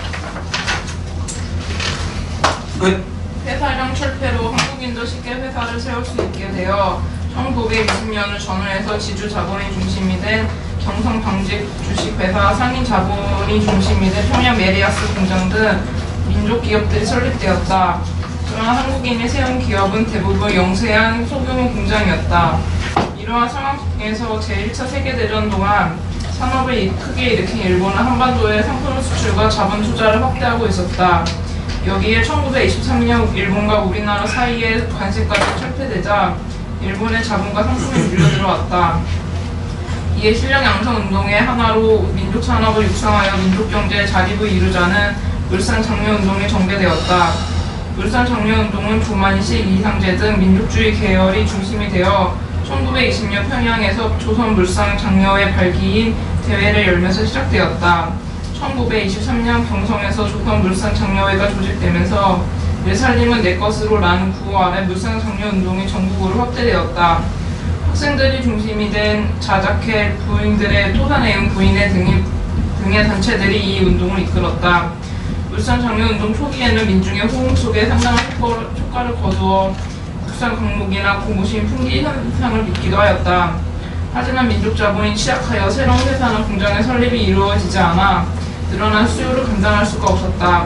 네. 회사령 철폐로 한국인도 쉽게 회사를 세울 수 있게 되어 천구백이십 년을 전후해서 지주 자본이 중심이 된 경성 방직 주식회사 상인 자본이 중심이 된 평양 메리아스 공장 등 민족 기업들이 설립되었다. 그러나 한국인이 세운 기업은 대부분 영세한 소규모 공장이었다. 이러한 상황 속에서 제일 차 세계대전 동안 산업을 크게 일으킨 일본은 한반도에 상품 수출과 자본 투자를 확대하고 있었다. 여기에 천구백이십삼 년 일본과 우리나라 사이에 관세까지 철폐되자 일본의 자본과 상품이 밀려들어왔다. 이에 실력 양성 운동의 하나로 민족 산업을 육성하여 민족 경제의 자립을 이루자는 물산 장려 운동이 전개되었다. 물산 장려 운동은 조만식, 이상제 등 민족주의 계열이 중심이 되어 천구백이십 년 평양에서 조선 물산 장려회 발기인 대회를 열면서 시작되었다. 천구백이십삼 년 경성에서 조선 물산 장려회가 조직되면서 내 살림은 내 것으로 라는 구호 아래 물산 장려 운동이 전국으로 확대되었다. 학생들이 중심이 된 자작회 부인들의 토사내은 부인회 등의, 등의 단체들이 이 운동을 이끌었다. 물산 장려 운동 초기에는 민중의 호응 속에 상당한 효과를 거두어 국산 강목이나 고무신 품귀 현상을 빚기도 하였다. 하지만 민족 자본이 취약하여 새로운 회사나 공장의 설립이 이루어지지 않아 늘어난 수요를 감당할 수가 없었다.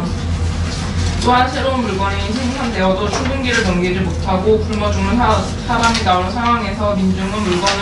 또한 새로운 물건이 생산되어도 출근기를 넘기지 못하고 굶어 죽는 사, 사람이 나오는 상황에서 민중은 물건을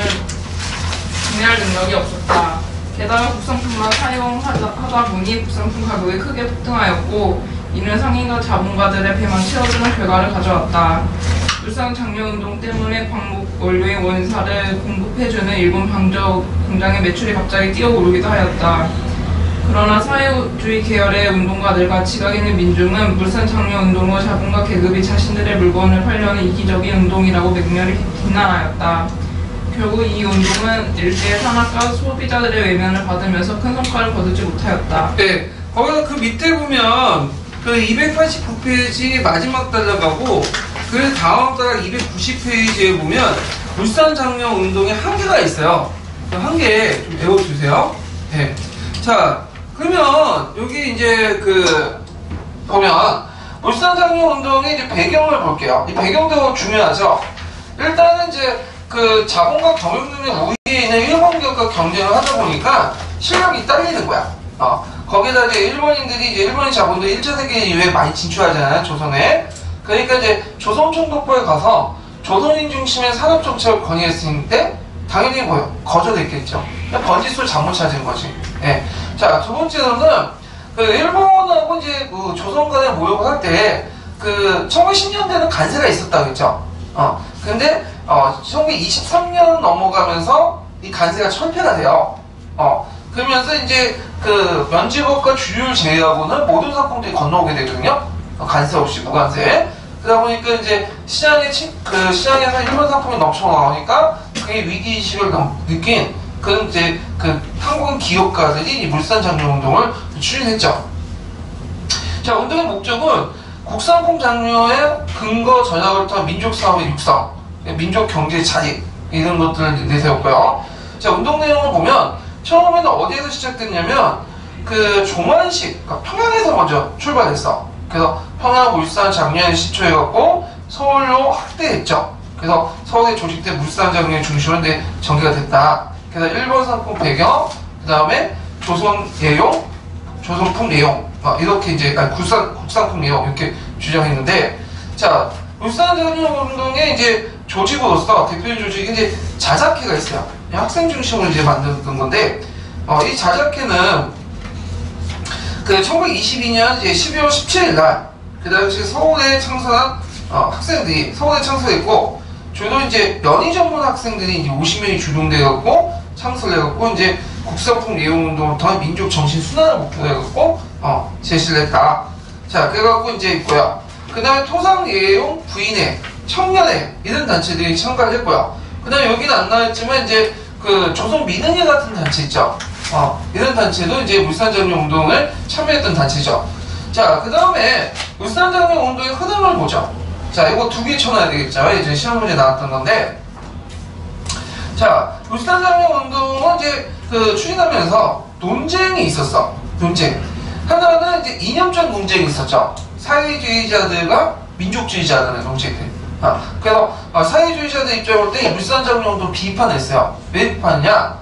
구매할 능력이 없었다. 게다가 국산품만 사용하다 하다 보니 국산품 가격이 크게 폭등하였고 이는 상인과 자본가들의 배만 채워주는 결과를 가져왔다. 물산 장려 운동 때문에 광목 원료의 원사를 공급해주는 일본 방적 공장의 매출이 갑자기 뛰어오르기도 하였다. 그러나 사회주의 계열의 운동가들과 지각 있는 민중은 물산 장려 운동을 자본가 계급이 자신들의 물건을 팔려는 이기적인 운동이라고 맹렬히 비난하였다. 결국 이 운동은 일제의 산악과 소비자들의 외면을 받으면서 큰 성과를 거두지 못하였다. 네, 거기서 그 밑에 보면 그 이백팔십구 페이지 마지막 달락하고 그 다음 달락 이백구십 페이지에 보면 물산 장려 운동의 한계가 있어요. 그 한계 좀 외워주세요. 네. 자, 그러면 여기 이제 그 보면 물산 장려 운동의 이제 배경을 볼게요. 이 배경도 중요하죠. 일단은 이제 그 자본과 경영력의 우위에 있는 일본 기업과 경쟁을 하다 보니까 실력이 딸리는 거야. 어. 거기다 이제 일본인들이 이제 일본인 자본도 일 차 세계 이후에 많이 진출하잖아요, 조선에. 그러니까 이제 조선 총독부에 가서 조선인 중심의 산업 정책을 건의했을 때 당연히 뭐 거절했겠죠. 번지수를 잘못 찾은 거지. 예. 자, 두 번째로는 그 일본하고 이제 그 조선 간에 모욕을 할 때 그 천구백십 년대는 간세가 있었다 그랬죠. 어. 근데 어, 천구백이십삼 년 넘어가면서 이 간세가 철폐가 돼요. 어. 그러면서 이제 그 면제법과 주유를 제외하고는 모든 상품들이 건너오게 되거든요. 어, 간세 없이 무간세. 그러다 보니까 이제 시장에 그 시장에서 일본 상품이 넘쳐 나오니까 그게 위기 의식을 느낀 그 이제 그 한국인 기업가들이 이 물산 장려 운동을 추진했죠. 자, 운동의 목적은 국산품 장려의 근거 전략부터 민족 사업의 육성, 민족 경제 자립 이런 것들을 내세웠고요. 자, 운동 내용을 보면 처음에는 어디에서 시작됐냐면 그 조만식, 그러니까 평양에서 먼저 출발했어. 그래서 평양, 울산, 장년 시초해갖고 서울로 확대했죠. 그래서 서울에 조직돼 물산 장년 중심으로 이제 전개가 됐다. 그래서 일본 상품 배경, 그 다음에 조선 예용, 조선품 예용, 어, 이렇게 이제 아니, 국산 국산품 예용 이렇게 주장했는데, 자 물산 장년 운동의 이제 조직으로서 대표적인 조직이 이제 자작회가 있어요. 학생 중심으로 이제 만들었던 건데, 어, 이 자작회는 그 천구백이십이 년 이제 십이월 십칠일 날, 그 당시 서울에 창설한 어, 학생들이 서울에 창설했고, 주로 이제 연희 전문 학생들이 이제 오십 명이 주동돼갖고 창설해갖고 이제 국산품 예용 운동을 통한 민족 정신 순환을 목표로 해갖고 어, 제시를 했다. 자, 그래갖고 이제 있고요. 그 다음에 토상 예용 부인회, 청년회 이런 단체들이 참가를 했고요. 그 다음에 여기는 안 나왔지만 이제 그 조선 민흥회 같은 단체 있죠. 어, 이런 단체도 이제 물산장려 운동을 참여했던 단체죠. 자, 그 다음에 물산장려 운동의 흐름을 보죠. 자, 이거 두 개 쳐놔야 되겠죠. 이제 시험 문제 나왔던 건데, 자, 물산장려 운동은 이제 그 추진하면서 논쟁이 있었어. 논쟁. 하나는 이제 이념적 논쟁이 있었죠. 사회주의자들과 민족주의자들의 논쟁들. 아, 그래서 어, 사회주의자들 입장을 볼 때 물산장려 운동 비판했어요. 왜 비판이냐?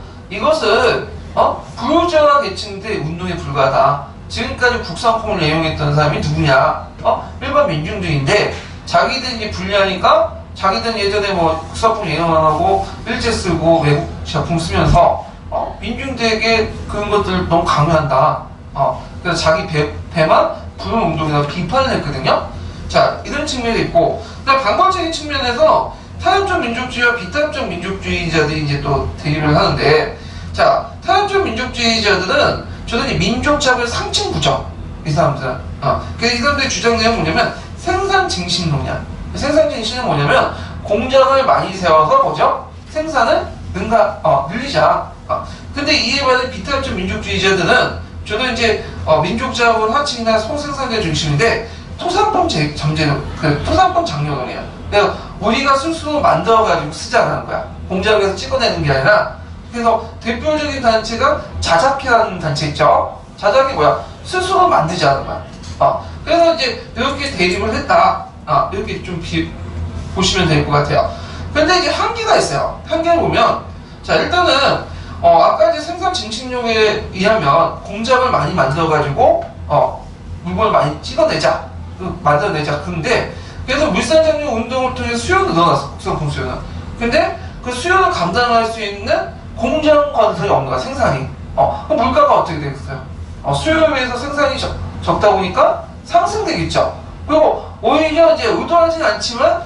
이것은 어? 부유자 계층들의 운동에 불과하다. 지금까지 국산품을 애용했던 사람이 누구냐? 어? 일반 민중들인데, 자기들이 이제 불리하니까 자기들은 예전에 뭐 국산품 예용 안 하고 일제 쓰고 외국 작품 쓰면서 어? 민중들에게 그런 것들을 너무 강요한다. 어? 그래서 자기 배, 배만 부른 운동이라고 비판을 했거든요. 자, 이런 측면이 있고, 그다음 방법적인 측면에서 타협적 민족주의와 비타협적 민족주의자들이 이제 또 대립을 하는데, 자, 타협적 민족주의자들은 저는 이 민족자별 상층 부정, 이 사람들은. 어. 그래서 이 사람들의 주장 내용은 뭐냐면 생산 증신론이야. 생산 증신은 뭐냐면 공장을 많이 세워서 뭐죠? 생산을 능가, 어, 늘리자. 어. 근데 이에 반해 비타협적 민족주의자들은 저도 이제 어, 민족자본 하층이나 소생산자 중심인데 토산품 제, 잠재는 그 토산품 장려론이야. 그래서 우리가 스스로 만들어가지고 쓰자는 거야. 공장에서 찍어내는 게 아니라. 그래서 대표적인 단체가 자작회라는 단체 있죠. 자작이 뭐야? 스스로 만들자는 거야. 어. 그래서 이제 이렇게 대립을 했다. 아, 이렇게 좀 비, 보시면 될 것 같아요. 근데 이제 한계가 있어요. 한계를 보면, 자, 일단은, 어, 아까 이제 생산 증식용에 의하면 공장을 많이 만들어가지고, 어, 물건을 많이 찍어내자. 그, 만들어내자. 근데, 그래서 물산장려 운동을 통해 수요는 늘어났어. 국산품 수요는. 근데 그 수요를 감당할 수 있는 공장 건설이 없는 거야, 생산이. 어, 그럼 물가가 어떻게 되겠어요? 어, 수요에 비해서 생산이 적, 적다 보니까 상승되겠죠. 그리고 오히려 이제 의도하진 않지만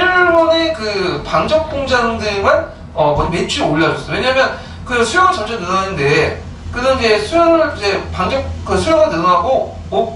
일본의 그 방적 공장들만 어, 매출을 올려줬어. 왜냐면 그 수요가 점점 늘어나는데, 그런 이제 수요를 이제 방적 그 수요가 늘어나고 옷,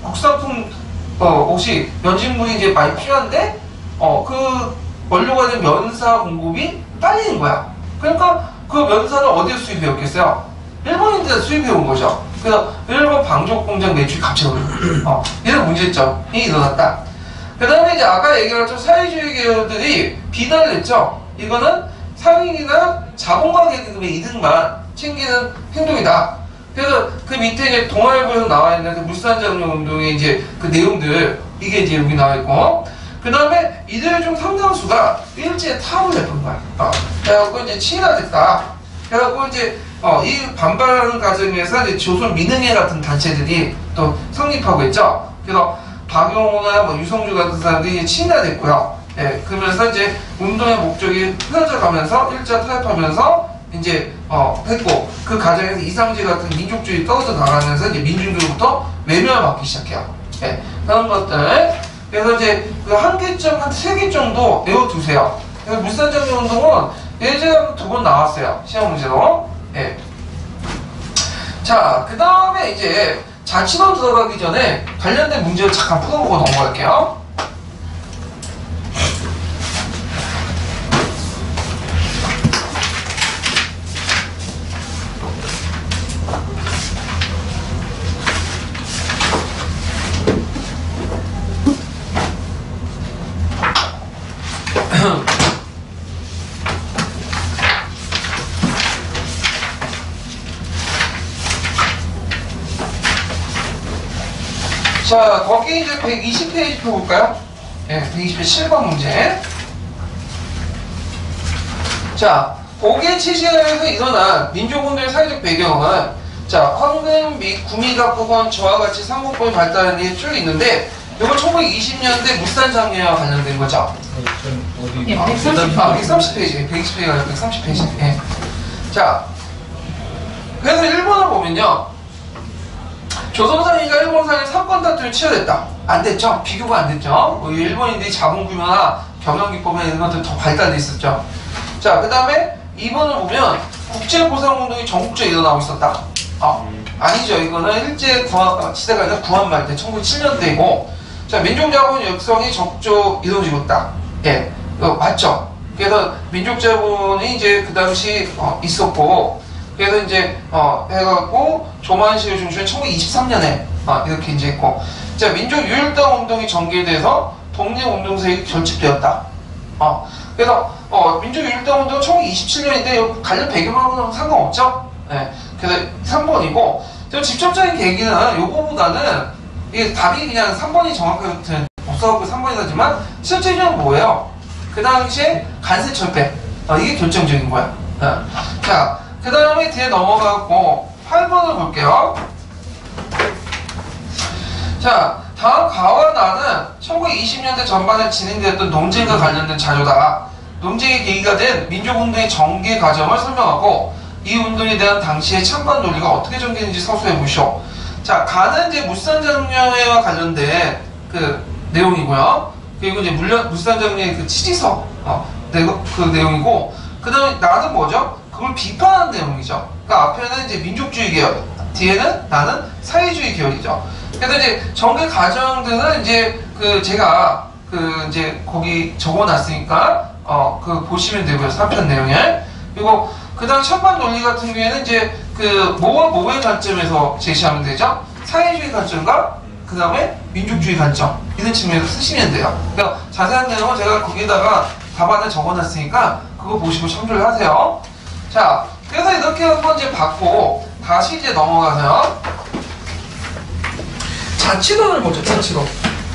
국산품 어, 옷이 면직물이 이제 많이 필요한데, 어, 그 원료가 된 면사 공급이 딸리는 거야. 그러니까 그 면사를 어디에 수입해왔겠어요? 일본인들 수입해온 거죠. 그래서 일본 방적 공장 매출이 갑자기 오르고, 어, 이런 문제점이 일어났다. 그 다음에 이제 아까 얘기했죠. 사회주의 계열들이 비난을 했죠. 이거는 상인이나 자본가 계급의 이득만 챙기는 행동이다. 그래서 그 밑에 이제 동아일보에서 나와 있는 그 물산장려 운동의 이제 그 내용들, 이게 이제 여기 나와 있고, 그 다음에 이들 중 상당수가 일제에 타협을 해본 거야. 어, 그래갖고 이제 친일화됐다. 그래갖고 이제 어, 이 반발하는 과정에서 이제 조선 민흥회 같은 단체들이 또 성립하고 있죠. 그래서 박용호나 뭐 유성주 같은 사람들이 친일화됐고요. 예, 그러면서 이제 운동의 목적이 흐려져 가면서 일제 타협하면서 이제 어 했고, 그 과정에서 이상제 같은 민족주의 떨어져 나가면서 이제 민중들로부터 외면을 받기 시작해요. 예, 그런 것들. 그래서 이제 그 한 개점 한 세 개 정도 외워두세요. 그래서 물산장려 운동은 예전에 두 번 나왔어요. 시험 문제로. 예. 자, 그 다음에 이제 자치론 들어가기 전에 관련된 문제를 잠깐 풀어보고 넘어갈게요. 자, 거기 이제 백이십 페이지 펴볼까요? 예, 백이십 페이지 칠 번 문제. 자, 고개 치시하에서 일어난 민족운동의 사회적 배경은 자, 황금 및 구미갑부건 저와 같이 삼국법이 발달한 일이 쭉 있는데 이거 천구백이십 년대 무산장려와 관련된 거죠. 어디 예, 아, 백삼십. 아, 백삼십 페이지, 백이십 페이지가 아니라 백삼십 페이지. 예. 자, 그래서 일본을 보면요. 조선상인과 일본상인 삼권 다툼이 치열했다. 안 됐죠? 비교가 안 됐죠? 우리 일본인들이 자본 규모나 경영 기법이나 이런 것들 더 발달돼 있었죠. 자, 그 다음에 이 번을 보면 국제보상운동이 전국적으로 일어나고 있었다. 어, 아니죠. 이거는 일제 구한 시대가 아니라 구한 말 때 천구백칠 년대이고, 자, 민족자본 역성이 적극적으로 이루어지고 있다. 예, 이거 맞죠? 그래서 민족자본이 이제 그 당시 어, 있었고, 그래서 이제 어, 해갖고 조만시를 중심에 천구백이십삼 년에 어, 이렇게 이제 했고, 자, 민족유일당 운동이 전개돼서 독립운동세력이 결집되었다. 어, 그래서 어, 민족유일당 운동은 천구백이십칠 년인데 관련 배경하고는 상관없죠? 예, 그래서 삼 번이고, 저 직접적인 계기는 요거보다는 이게 답이 그냥 삼 번이 정확하게 없어갖고 삼 번이라지만 실제적으로 뭐예요? 그 당시에 간세철폐 어, 이게 결정적인 거야. 어. 자, 그 다음에 뒤에 넘어가고 팔 번을 볼게요. 자, 다음 가와 나는 천구백이십 년대 전반에 진행되었던 논쟁과 관련된 자료다. 논쟁의 계기가 된 민족운동의 전개 과정을 설명하고 이 운동에 대한 당시의 찬반 논리가 어떻게 전개했는지 서술해 보시오. 자, 가는 이제 무산장려회와 관련된 그 내용이고요. 그리고 이제 물론 무산장려의 그 취지서 어, 내고, 그 내용이고, 그 다음에 나는 뭐죠? 그걸 비판하는 내용이죠. 그러니까 앞에는 이제 민족주의 계열, 뒤에는 나는 사회주의 계열이죠. 그래서 이제 전개 과정들은 이제 그 제가 그 이제 거기 적어놨으니까 어 그 보시면 되고요. 삼 편 내용을. 그리고 그 다음 천반 논리 같은 경우에는 이제 그 뭐와 뭐의 관점에서 제시하면 되죠. 사회주의 관점과 그 다음에 민족주의 관점 이런 측면에서 쓰시면 돼요. 그러니까 자세한 내용은 제가 거기다가 답안을 적어놨으니까 그거 보시고 참조를 하세요. 자, 그래서 이렇게 한번 이제 받고 다시 이제 넘어가서요. 자치론을 보죠. 자치론.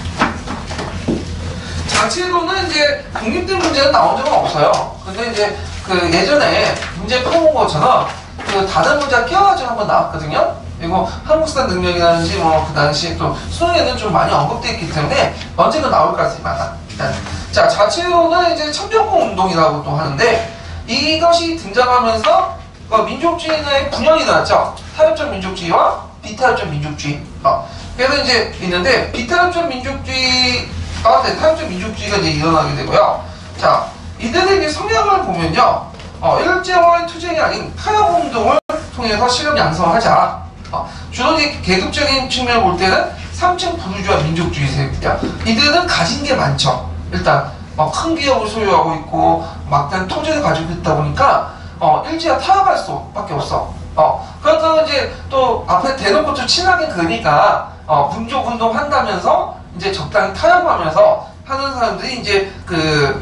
자치론은 이제 독립된 문제는 나온 적은 없어요. 근데 이제 그 예전에 문제 풀어본 것처럼 그 다른 문제가 끼어가지고 한번 나왔거든요. 그리고 한국사 능력이라든지 뭐 그 당시 또 수능에는 좀 많이 언급되어 있기 때문에 언젠가 나올 가능성이 많아. 자, 자치론은 이제 청정공 운동이라고 또 하는데 이것이 등장하면서 어, 민족주의의 분열이 나왔죠. 타협적 민족주의와 비타협적 민족주의. 어. 그래서 이제 있는데 비타협적 민족주의, 아, 네, 타협적 민족주의가 이제 일어나게 되고요. 자, 이들의 이제 성향을 보면요, 어, 일제와의 투쟁이 아닌 타협 운동을 통해서 실력 양성하자. 어, 주로 이제 계급적인 측면을 볼 때는 삼층 부르주아 민족주의 세력이야. 이들은 가진 게 많죠. 일단 어, 큰 기업을 소유하고 있고 막대한 토지를 가지고 있다 보니까 어, 일제와 타협할 수밖에 없어. 어, 그렇다고 이제 또 앞에 대놓고 좀 친하게 그러니까 어, 민족운동 한다면서 이제 적당히 타협하면서 하는 사람들이 이제 그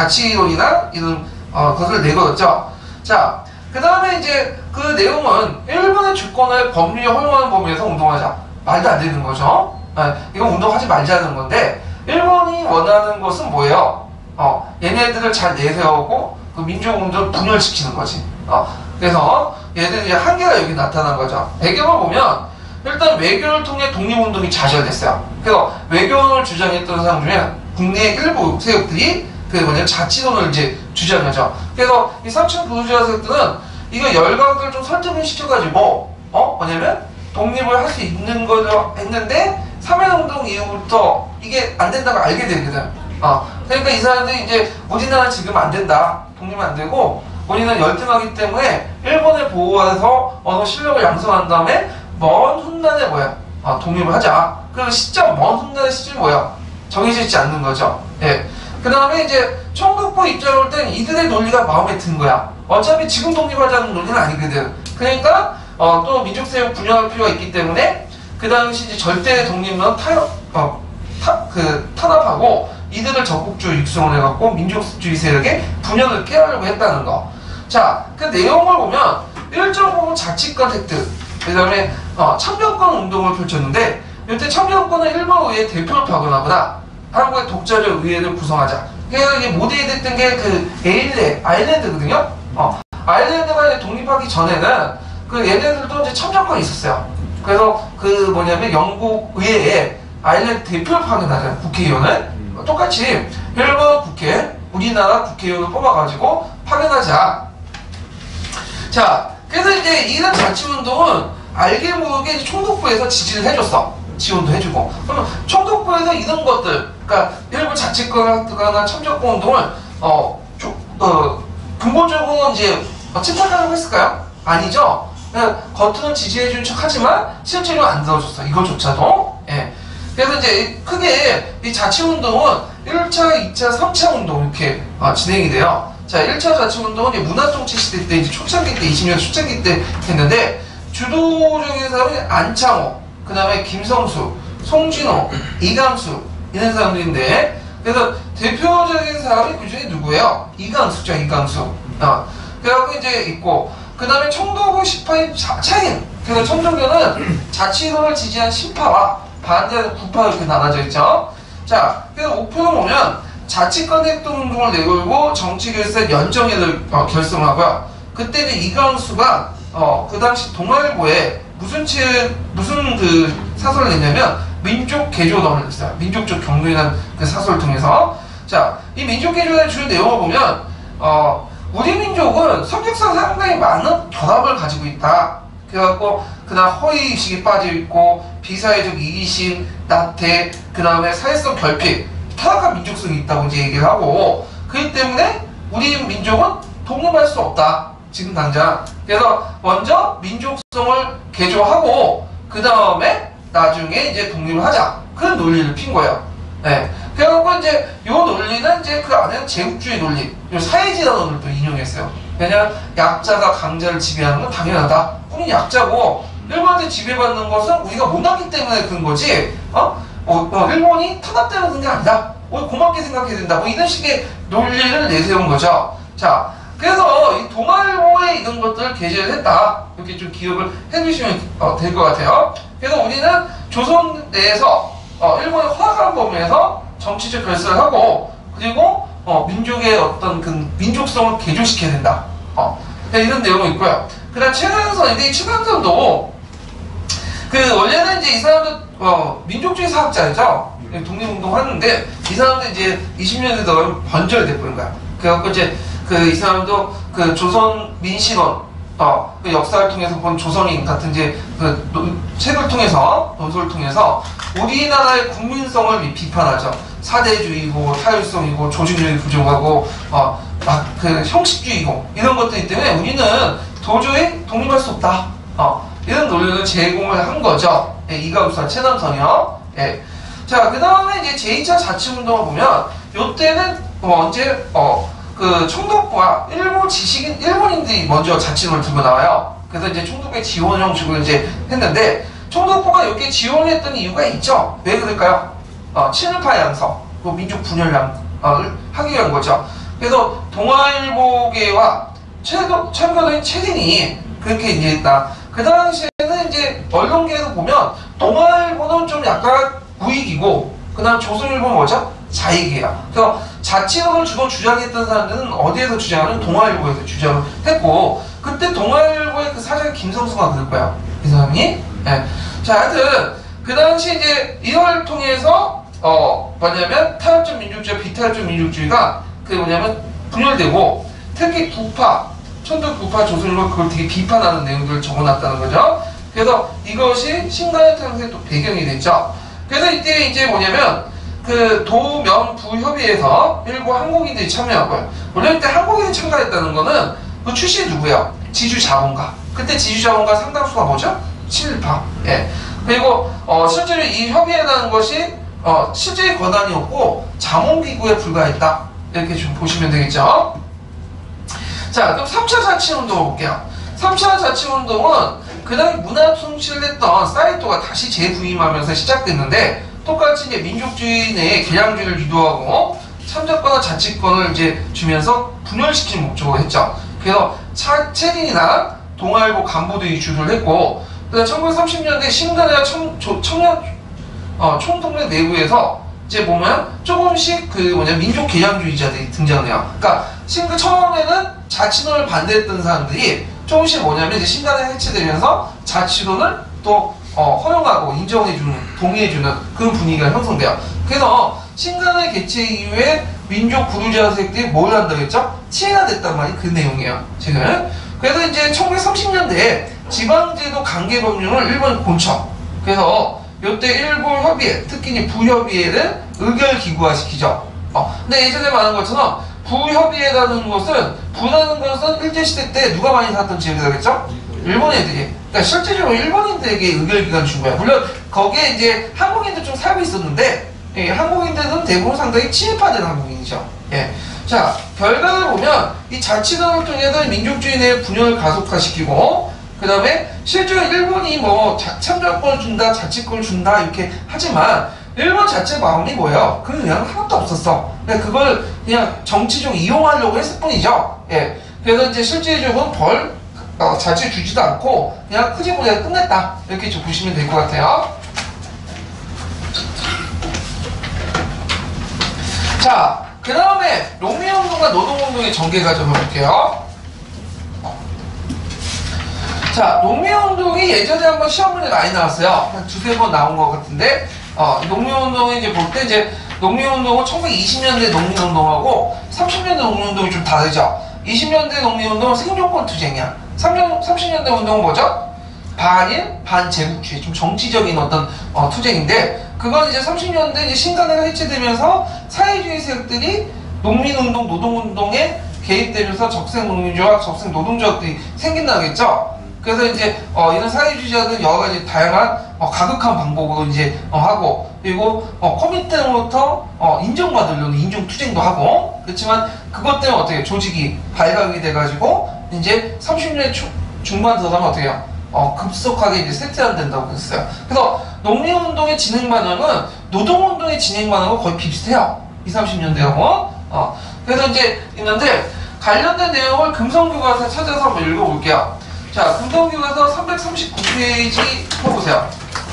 자치론이나 이런 어, 것을 내걸었죠. 자, 그 다음에 이제 그 내용은 일본의 주권을 법률이 허용하는 범위에서 운동하자. 말도 안 되는 거죠. 네, 이건 운동하지 말자는 건데 일본이 원하는 것은 뭐예요? 어, 얘네들을 잘 내세우고 그 민족운동을 분열시키는 거지. 어, 그래서 얘네들이 한계가 여기 나타난 거죠. 배경을 보면 일단 외교를 통해 독립운동이 좌절됐어요. 그래서 외교를 주장했던 사람 중에 국내 일부 세력들이 그 뭐냐 자치론을 이제 주장하죠. 그래서 이 삼층 부르주아 세력들은 이거 열강들 좀 설득을 시켜가지고 어 뭐냐면 독립을 할 수 있는 거죠 했는데 삼일운동 이후부터 이게 안 된다고 알게 되거든. 어 그러니까 이 사람들이 이제 우리나라 지금 안 된다, 독립 안 되고 우리는 열등하기 때문에 일본을 보호해서 어느 실력을 양성한 다음에 먼 훗날에 뭐야 어, 독립을 하자. 그럼 시점 먼 훗날의 시점이 뭐야 정해져 있지 않는 거죠. 예. 그 다음에 이제 청국부 입장을 볼 땐 이들의 논리가 마음에 든 거야. 어차피 지금 독립하자는 논리는 아니거든. 그러니까 어, 또 민족세력 분열할 필요가 있기 때문에 그 당시 이제 절대 독립론 타협, 어, 타, 그, 탄압하고 이들을 적국주의 육성을 해갖고 민족주의 세력의 분열을 깨하려고 했다는 거. 자, 그 내용을 보면 일정 부분 자치권 획득, 그 다음에 어, 참여권 운동을 펼쳤는데 이때 참여권은 일본 의회 대표를 파견하거나 한국의 독자적 의회를 구성하자. 그래서 이게 모델이 됐던 게 그 에일레, 아일랜드거든요. 어, 아일랜드가 독립하기 전에는 그 얘네들도 이제 참여권이 있었어요. 그래서 그 뭐냐면 영국 의회에 아일랜드 대표를 파견하잖아요. 국회의원을. 똑같이 일본 국회, 우리나라 국회의원을 뽑아가지고 파견하자. 자, 그래서 이제 이런 자치운동은 알게 모르게 총독부에서 지지를 해줬어. 지원도 해주고. 그러면 총독부에서 이런 것들, 그러니까 일부 자치권이나 참여권 운동을 어, 조, 어 근본적으로 이제 침착하려고 했을까요? 아니죠. 그냥 겉으로는 지지해준 척하지만 실제로 안 들어줬어. 이거조차도. 예. 그래서 이제 크게 이 자치운동은 일 차, 이 차, 삼 차 운동 이렇게 어, 진행이 돼요. 자, 일 차 자치운동은 이제 문화통치 시대 때 이제 초창기 때 이십 년 초창기 때 했는데 주도적인 사람이 안창호, 그 다음에 김성수, 송진호, 이강수 이런 사람들인데 그래서 대표적인 사람이 그 중에 누구예요? 이강수죠, 이강수. 어. 그래갖고 이제 있고 그 다음에 청도부 시파의 차인. 그래서 청도교는 자치론을 지지한 신파와 반대하는 구파 이렇게 나눠져 있죠. 자, 그래서 목표를 보면 자치권 획동 운동을 내걸고 정치결사 연정회를 어, 결성하고요. 그때 이제 이강수가 어, 그 당시 동아일보에 무슨 책, 무슨 그 사설을 냈냐면 민족 개조론을 냈어요. 민족적 경륜이라는 그 사설을 통해서. 자, 이 민족 개조론의 주요 내용을 보면 어, 우리 민족은 성격상 상당히 많은 결합을 가지고 있다. 그래갖고 그다음 허위의식이 빠져있고 비사회적 이기심, 나태, 그 다음에 사회성 결핍, 타락한 민족성이 있다고 이제 얘기를 하고 그렇기 때문에 우리 민족은 독립할 수 없다. 지금 당장. 그래서 먼저 민족성을 개조하고 그 다음에 나중에 이제 독립을 하자. 그런 논리를 핀 거예요. 네. 그래갖고 이제 요 논리는 이제 그 안에는 제국주의 논리, 요 사회지단론을 또 인용했어요. 왜냐면 약자가 강자를 지배하는 건 당연하다. 우리 약자고 일본한테 지배받는 것은 우리가 못하기 때문에 그런 거지. 어? 어, 어 일본이 탄압되는 그런 게 아니다. 우리 고맙게 생각해야 된다. 뭐 이런 식의 논리를 내세운 거죠. 자, 그래서 이 동아일보에 이런 것들을 게재를 했다. 이렇게 좀 기억을 해두시면 어, 될 것 같아요. 그래서 우리는 조선 내에서 어, 일본이 허락한 범위에서 정치적 결사를 하고 그리고 어, 민족의 어떤 그 민족성을 개조시켜야 된다. 어, 이런 내용이 있고요. 그 다음 최강선인데 이 최강선도 그 원래는 이제 이 사람도 어, 민족주의 사학자죠. 독립운동 하는데 이 사람도 이제 이십 년대 되면 번절돼버린 거야. 그래갖고 이제 그 이 사람도 그 조선 민심원 어, 그 역사를 통해서 본 조선인 같은 이제 그 노, 책을 통해서 논설을 통해서 우리나라의 국민성을 비판하죠. 사대주의고 타율성이고 조직력이 부족하고 어, 막 그 형식주의고 이런 것들이기 때문에 우리는 도저히 독립할 수 없다. 어, 이런 논리를 제공을 한 거죠. 예, 이강수와 최남선이요. 예. 자, 그 다음에 이제 제이 차 자치운동을 보면 요때는 어, 언제 어, 그 총독부와 일본 지식인 일본인들이 먼저 자치론을 들고 나와요. 그래서 이제 총독부의 지원 형식으로 이제 했는데 총독부가 여기에 지원했던 이유가 있죠. 왜 그럴까요? 어, 친일파 양성, 그 민족 분열을 어, 하기 위한 거죠. 그래서 동아일보계와 참가도인 최진이 그렇게 이제 했다. 그 당시에는 이제 언론계에서 보면 동아일보는 좀 약간 우익이고 그 다음 조선일보는 뭐죠? 자익이에요. 그래서 자치론을 주로 주장했던 사람들은 어디에서 주장하는? 동아일보에서 주장을 했고 그때 동아일보의 그 사장 김성수가 그럴 거예요. 이 사람이. 네. 자, 하여튼 그 당시 이제 이걸 통해서 어 뭐냐면 타협적 민족주의와 비타협적 민족주의가 그 뭐냐면 분열되고 특히 구파, 천도 구파 조선일보 그걸 되게 비판하는 내용들을 적어놨다는 거죠. 그래서 이것이 신간의 탄생의 또 배경이 됐죠. 그래서 이때 이제 뭐냐면 그 도명부협의회에서 일부 한국인들이 참여하고요. 물론 이때 한국인이 참가했다는 거는 그 출신이 누구예요? 지주자본가. 그때 지주자본가 상당수가 뭐죠? 친일파. 예. 그리고 어 실제로 이 협의회라는 것이 어 실제의 권한이었고 자문기구에 불과했다. 이렇게 좀 보시면 되겠죠. 자, 그럼 삼 차 자치운동을 볼게요. 삼 차 자치운동은 그다음에 문화통치를 했던 사이토가 다시 재부임하면서 시작됐는데 똑같이 이제 민족주의 내에 개량주의를 유도하고 참작권과 자치권을 이제 주면서 분열시키는 목적으로 했죠. 그래서 차, 체린이나 동아일보 간부들이 주도를 했고 그다음 천구백삼십 년대 신간회와 청, 조, 청년 어, 총동맹 내부에서 이제 보면 조금씩 그 뭐냐 민족 개량주의자들이 등장해요. 그러니까 신그 처음에는 자치론을 반대했던 사람들이 조금씩 뭐냐면 이제 신간에 해체되면서 자치론을 또 어, 허용하고 인정해주는, 동의해주는 그런 분위기가 형성돼요. 그래서 신간의 개최 이후에 민족 구루자 세력들이 뭘 한다고 했죠? 치해가 됐단 말이 그 내용이에요. 지금. 그래서 이제 천구백삼십 년대에 지방제도 강제법률을 일본이 본청. 그래서 이때 일본 협의회, 특히 이제 부협의회를 의결 기구화시키죠. 어, 근데 예전에 말한 것처럼 부협의회라는 것은 부라는 것은 일제시대 때 누가 많이 살았던 지역이라겠죠? 일본인들이. 그러니까 실제적으로 일본인들에게 의결 기관을 준 거야. 물론 거기에 이제 한국인도 좀 살고 있었는데 예, 한국인들은 대부분 상당히 친일파된 한국인이죠. 예. 자, 결과를 보면 이 자치단을 통해서 민족주의 내 분열을 가속화시키고 그 다음에 실제로 일본이 뭐 자, 참정권을 준다, 자치권을 준다 이렇게 하지만 일본 자체 마음이 뭐예요? 그런 의향은 하나도 없었어. 그냥 그걸 그냥 정치적으로 이용하려고 했을 뿐이죠. 예. 그래서 이제 실질적으로 벌 어, 자체 주지도 않고 그냥 흐지부지 끝냈다. 이렇게 좀 보시면 될 것 같아요. 자, 그 다음에 농민운동과 노동운동의 전개가 좀 해볼게요. 자, 농민운동이 예전에 한번 시험문에 많이 나왔어요. 한 두세 번 나온 것 같은데, 어, 농민운동이 이제 볼 때 이제 농민운동은 천구백이십 년대 농민운동하고 삼십 년대 농민운동이 좀 다르죠. 이십 년대 농민운동은 생존권 투쟁이야. 삼십 년대 운동은 뭐죠? 반일, 반제국주의, 좀 정치적인 어떤 어, 투쟁인데, 그건 이제 삼십 년대 이제 신간회가 해체되면서 사회주의 세력들이 농민운동, 노동운동에 개입되면서 적색농민조합, 적색노동조합들이 생긴다겠죠. 그래서 이제 어, 이런 사회주의자들은 여러 가지 다양한 어, 가극한 방법으로 이제 어, 하고, 그리고 어, 커미트로부터 어, 인정받으려는 인종투쟁도 하고, 그렇지만 그것 때문에 어떻게 조직이 발각이 돼가지고 이제 삼십 년대 초, 중반 들어가면 어떻게 해요? 어, 급속하게 이제 쇠퇴한다고 그랬어요. 그래서 농민운동의 진행 방향은 노동운동의 진행 방향하고 거의 비슷해요. 이십, 삼십 년대하고. 어, 그래서 이제 있는데 관련된 내용을 금성교과서 찾아서 한번 읽어볼게요. 자, 금성교과서 삼백삼십구 페이지 펴보세요.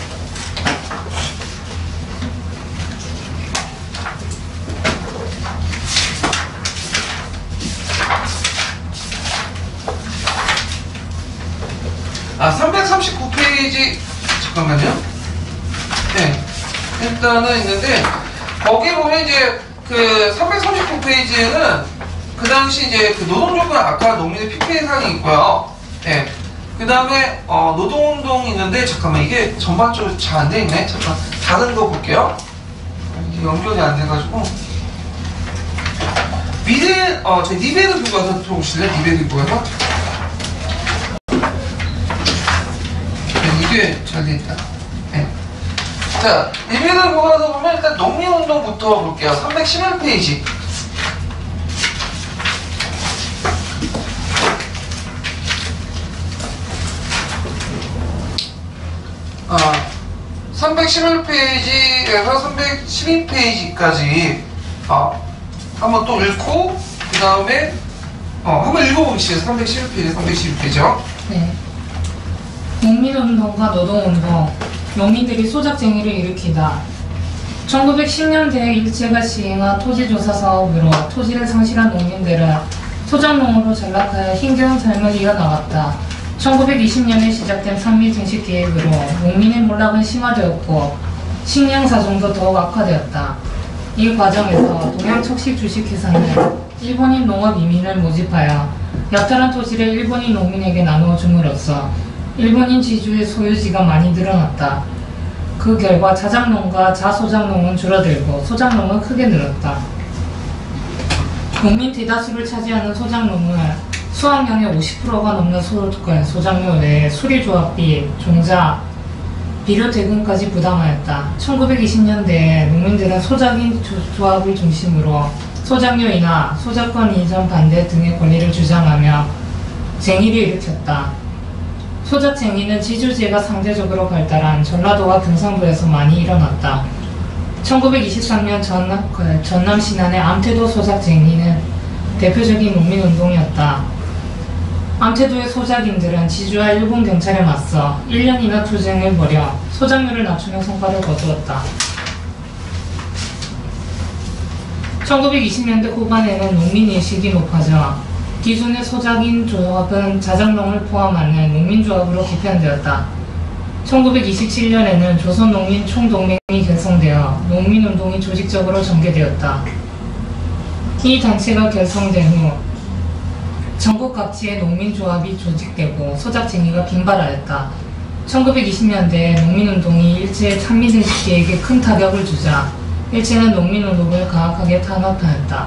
아, 삼백삼십구 페이지, 잠깐만요. 네. 일단은 있는데, 거기 보면 이제, 그, 삼백삼십구 페이지에는, 그 당시 이제, 그 노동조건 악화 농민의 피케 사항이 있고요. 네. 그 다음에, 어, 노동운동이 있는데, 잠깐만, 이게 전반적으로 잘 안 돼 있네. 잠깐, 다른 거 볼게요. 이게 연결이 안 돼가지고. 미래, 어, 제 니베르 교과서 들어보실래요? 니베르 교과서? 이게 잘 돼있다. 네. 자, 니베르 교과서 보면 일단 농민운동부터 볼게요. 삼백십일 페이지. 아, 삼백십일 페이지에서 삼백십이 페이지까지 어, 한번 또 읽고 그 다음에 어, 한번 읽어보시죠. 삼백십일 페이지, 삼백십이 페이지요. 네. 농민운동과 노동운동, 농민들이 소작쟁이를 일으키다. 천구백십 년대에 일제가 시행한 토지조사 사업으로 토지를 상실한 농민들은 소작농으로 전락하여 힘겨운 삶을 이어나갔다. 천구백이십 년에 시작된 상미 증식 계획으로 농민의 몰락은 심화되었고 식량 사정도 더욱 악화되었다. 이 과정에서 동양척식 주식회사는 일본인 농업 이민을 모집하여 약탈한 토지를 일본인 농민에게 나누어 줌으로써 일본인 지주의 소유지가 많이 늘어났다. 그 결과 자작농과 자소작농은 줄어들고 소작농은 크게 늘었다. 농민 대다수를 차지하는 소작농은 수확량의 오십 퍼센트가 넘는 소작농 외에 수리조합비, 종자, 비료 대금까지 부담하였다. 천구백이십 년대에 농민들은 소작인 조합을 중심으로 소작료이나 소작권 이전 반대 등의 권리를 주장하며 쟁의를 일으켰다. 소작쟁이는 지주제가 상대적으로 발달한 전라도와 경상도에서 많이 일어났다. 천구백이십삼 년 전남, 전남 신안의 암태도 소작쟁이는 대표적인 농민운동이었다. 암태도의 소작인들은 지주와 일본 경찰에 맞서 일 년이나 투쟁을 벌여 소작률을 낮추며 성과를 거두었다. 천구백이십 년대 후반에는 농민인식이 높아져 기존의 소작인 조합은 자작농을 포함하는 농민조합으로 개편되었다. 천구백이십칠 년에는 조선농민총동맹이 결성되어 농민운동이 조직적으로 전개되었다. 이 단체가 결성된 후 전국 각지의 농민조합이 조직되고 소작쟁이가 빈발하였다. 천구백이십 년대에 농민운동이 일제의 찬미생식계에게 큰 타격을 주자 일제는 농민운동을 강하게 탄압하였다.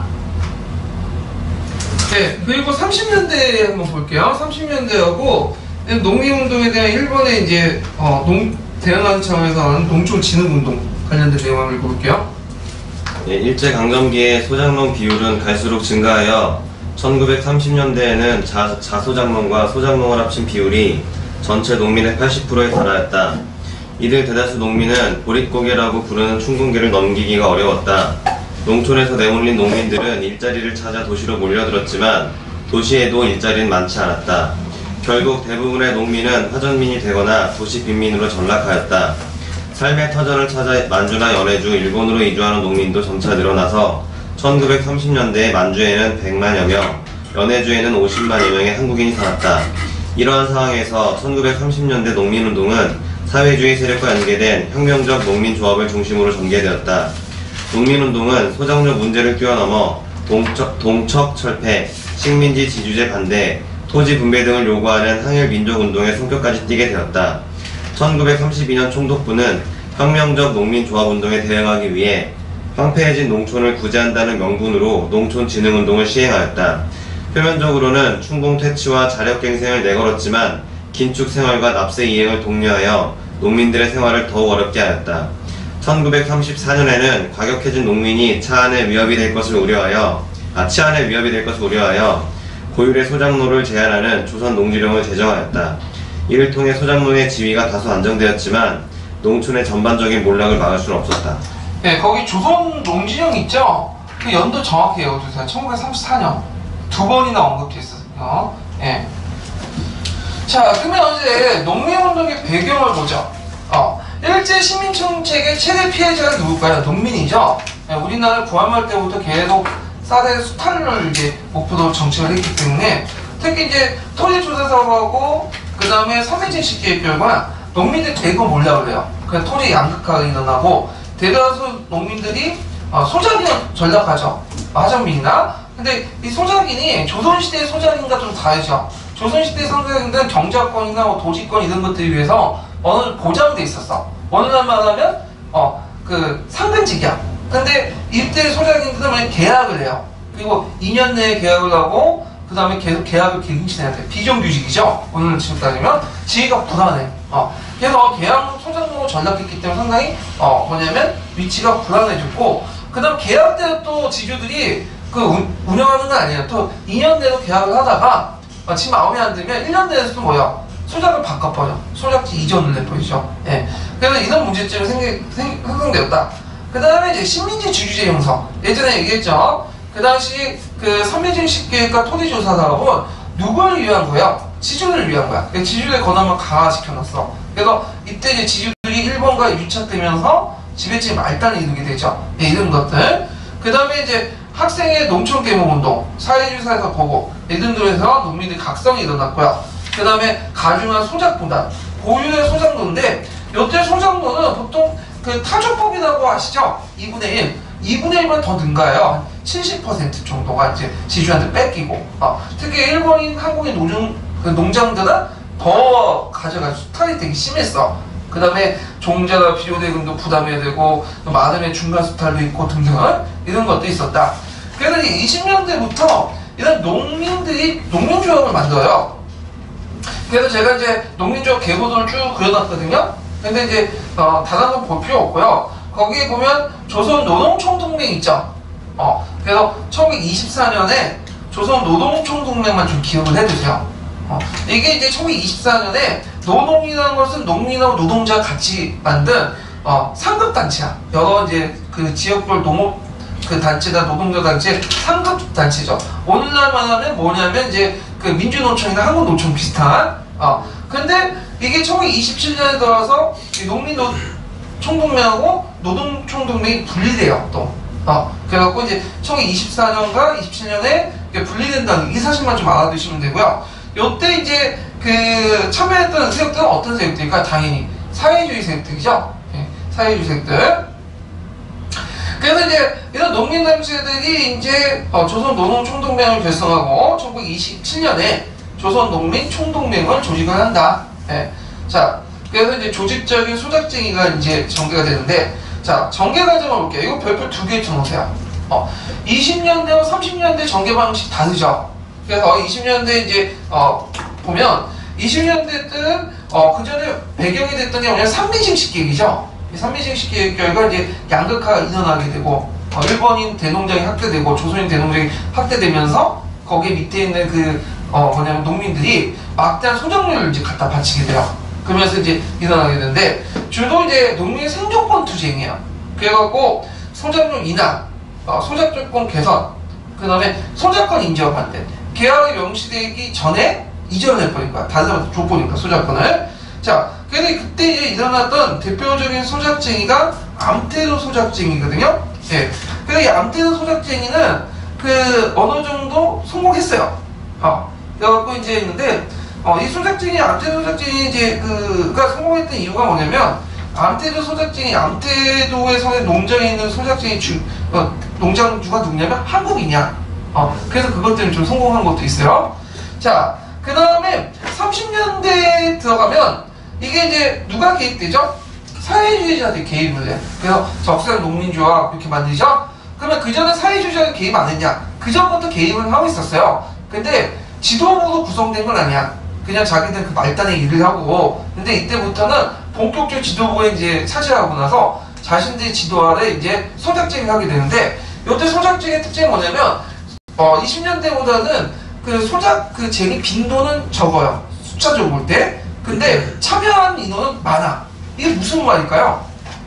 네, 그리고 삼십 년대 한번 볼게요. 삼십 년대하고 농민운동에 대한 일본의 이제 어, 농 대응하는 차원에서 하는 농촌진흥운동 관련된 내용 한번 읽어볼게요. 예, 일제강점기의 소작농 비율은 갈수록 증가하여 천구백삼십 년대에는 자, 자소작농과 소작농을 합친 비율이 전체 농민의 팔십 퍼센트에 달하였다. 이들 대다수 농민은 보릿고개라고 부르는 춘궁기를 넘기기가 어려웠다. 농촌에서 내몰린 농민들은 일자리를 찾아 도시로 몰려들었지만 도시에도 일자리는 많지 않았다. 결국 대부분의 농민은 화전민이 되거나 도시 빈민으로 전락하였다. 삶의 터전을 찾아 만주나 연해주, 일본으로 이주하는 농민도 점차 늘어나서 천구백삼십 년대에 만주에는 백만여 명, 연해주에는 오십만여 명의 한국인이 살았다. 이러한 상황에서 천구백삼십 년대 농민운동은 사회주의 세력과 연계된 혁명적 농민조합을 중심으로 전개되었다. 농민운동은 소작농 문제를 뛰어넘어 동척, 동척철폐, 식민지 지주제 반대, 토지 분배 등을 요구하는 항일 민족운동의 성격까지 띠게 되었다. 천구백삼십이 년 총독부는 혁명적 농민조합운동에 대응하기 위해 황폐해진 농촌을 구제한다는 명분으로 농촌진흥운동을 시행하였다. 표면적으로는 춘공 퇴치와 자력갱생을 내걸었지만 긴축 생활과 납세 이행을 독려하여 농민들의 생활을 더욱 어렵게 하였다. 천구백삼십사 년에는 과격해진 농민이 차 안에 위협이 될 것을 우려하여 아, 치안에 위협이 될 것을 우려하여 고율의 소작농을 제한하는 조선 농지령을 제정하였다. 이를 통해 소작농의 지위가 다소 안정되었지만 농촌의 전반적인 몰락을 막을 수는 없었다. 네, 거기 조선 농지령 있죠? 그 연도 정확히 외워두세요. 천구백삼십사 년 두 번이나 언급됐어요. 네. 자, 그러면 이제 농민운동의 배경을 보죠. 어, 일제 식민정책의 최대 피해자는 누굴까요? 농민이죠. 네, 우리나라 구한말 때부터 계속 사대 수탈을 이제 목표로 정책을 했기 때문에 특히 이제 토지조사 사업하고 그 다음에 삼일제식 계획 결과 농민들이 대거 몰락을 해요. 그래서 토지 양극화가 일어나고 대다수 농민들이 어, 소작인을 전락하죠. 화전민이나. 근데 이 소작인이 조선시대의 소작인과 좀 다르죠. 조선시대의 소작인들은 경작권이나 뭐 도지권 이런 것들에 위해서 어느 정도 보장돼 있었어. 어느 날 말하면 어, 그 상근직이야. 근데 이때 소작인들은 계약을 해요. 그리고 이 년 내에 계약을 하고 그 다음에 계속 계약을 갱신해야 돼. 비정규직이죠. 오늘 지금 따지면 지위가 불안해. 어. 그래서 계약 소작농을 전락했기 때문에 상당히 어 뭐냐면 위치가 불안해졌고 그 다음 계약 때 또 지주들이 그 운, 운영하는 건 아니에요. 또 이 년 내로 계약을 하다가 어, 지금 마음에 안 들면 일 년 내에서도 뭐야? 소작을 바꿔버려. 소작지 이전을 내버리죠. 예. 그래서 이런 문제점이 생기, 생, 형성되었다. 그 다음에 이제 식민지 지주제 형성. 예전에 얘기했죠. 그 당시 그 삼일제식 계획과 토지조사 사업은 누구를 위한 거야? 지주를 위한 거야. 지주의 권한을 강화시켜놨어. 그래서 이때 이제 지주들이 일본과 유착되면서 지배층이 말단을 이루게 되죠. 네, 이런 것들. 그 다음에 이제 학생의 농촌 계몽운동, 사회주의사에서 보고 이런 데에서 농민들이 각성이 일어났고요. 그 다음에 가중한 소작분단, 고유의 소작노인데 이때 소작노는 보통 그 타조법이라고 아시죠? 이분의 일. 이분의 일만 더 능가해요. 칠십 퍼센트 정도가 이제 지주한테 뺏기고 어, 특히 일본인 한국인 노중, 그 농장들은 더 가져갈 수탈이 되게 심했어. 그 다음에 종자나 비료대금도 부담해야 되고 마름의 중간 수탈도 있고 등등 이런 것도 있었다. 그래서 이십 년대부터 이런 농민들이 농민조합을 만들어요. 그래서 제가 이제 농민조합 계보도를 쭉 그려놨거든요. 근데 이제 어, 다른 건 볼 필요 없고요. 거기에 보면 조선 노동총동맹 있죠. 어, 그래서 천구백이십사 년에 조선 노동총동맹만 좀 기억을 해두세요. 어, 이게 이제 천구백이십사 년에 노동이라는 것은 농민하고 노동자 같이 만든 어, 상급단체야. 여러 이제 그 지역별 농업 그 단체나 노동자 단체 상급 단체죠. 오늘날 말하면 뭐냐면 이제 그 민주노총이나 한국노총 비슷한. 어 근데 이게 천구백이십칠 년에 들어서 농민노 총동맹하고 노동총동맹이 분리돼요 또. 어 그래갖고 이제 천구백이십사 년과 이십칠 년에 분리된다는 이 사실만 좀 알아두시면 되고요. 요때 이제 그 참여했던 세력들은 어떤 세력들일까? 당연히 사회주의 세력들이죠. 네, 사회주의 세력들. 그래서 이제 이런 농민단체들이 이제 어, 조선노동총동맹을 결성하고 천구백이십칠 년에 조선농민총동맹을 조직을 한다. 네. 자, 그래서 이제 조직적인 소작쟁이가 이제 전개가 되는데, 자, 전개 과정을 볼게요. 이거 별표 두 개 쳐놓으세요. 어, 이십 년대와 삼십 년대 전개 방식 다르죠. 그래서 이십 년대 이제 어, 보면 이십 년대 때는 어, 그 전에 배경이 됐던 게 뭐냐면 삼민식식 계획이죠. 삼민식식 계획 결과 이제 양극화가 일어나게 되고 어, 일본인 대농장이 확대되고 조선인 대농장이 확대되면서 거기 밑에 있는 그 어, 뭐냐면 농민들이 막대한 소작물을 이제 갖다 바치게 돼요. 그러면서 이제 일어나게 되는데 주로 이제 농민의 생존권 투쟁이에요. 그래갖고 소작용 인하, 어, 소작조건 개선, 그 다음에 소작권 인정 반대. 계약이 명시되기 전에 이전해버린 거야. 다른 사람한테 줘버리니까 소작권을. 자, 그래서 그때 이제 일어났던 대표적인 소작쟁이가 암태도 소작쟁이거든요. 예. 그래서 이 암태도 소작쟁이는 그 어느 정도 성공했어요. 어. 그래갖고 이제 있는데, 어, 이 소작쟁이, 암태도 소작쟁이 이제 그가 성공했던 이유가 뭐냐면, 암태도 소작쟁이, 암태도에서의 농장에 있는 소작쟁이 주, 어, 농장주가 누구냐면 한국이냐. 어, 그래서 그것 때문에 좀 성공한 것도 있어요. 자, 그 다음에 삼십 년대에 들어가면 이게 이제 누가 개입되죠? 사회주의자들이 개입을 해. 그래서 적산 농민조합 이렇게 만들죠? 그러면 그 전에 사회주의자가 개입 안 했냐? 그 전부터 개입을 하고 있었어요. 근데 지도부로 구성된 건 아니야. 그냥 자기들 그 말단에 일을 하고. 근데 이때부터는 본격적 지도부에 이제 차지하고 나서 자신들의 지도 아래 이제 소작쟁이를 하게 되는데, 이때 소작쟁이의 특징이 뭐냐면, 어, 이십 년대보다는 그 소작, 그 쟁이 빈도는 적어요. 숫자적으로 볼 때. 근데 참여한 인원은 많아. 이게 무슨 말일까요?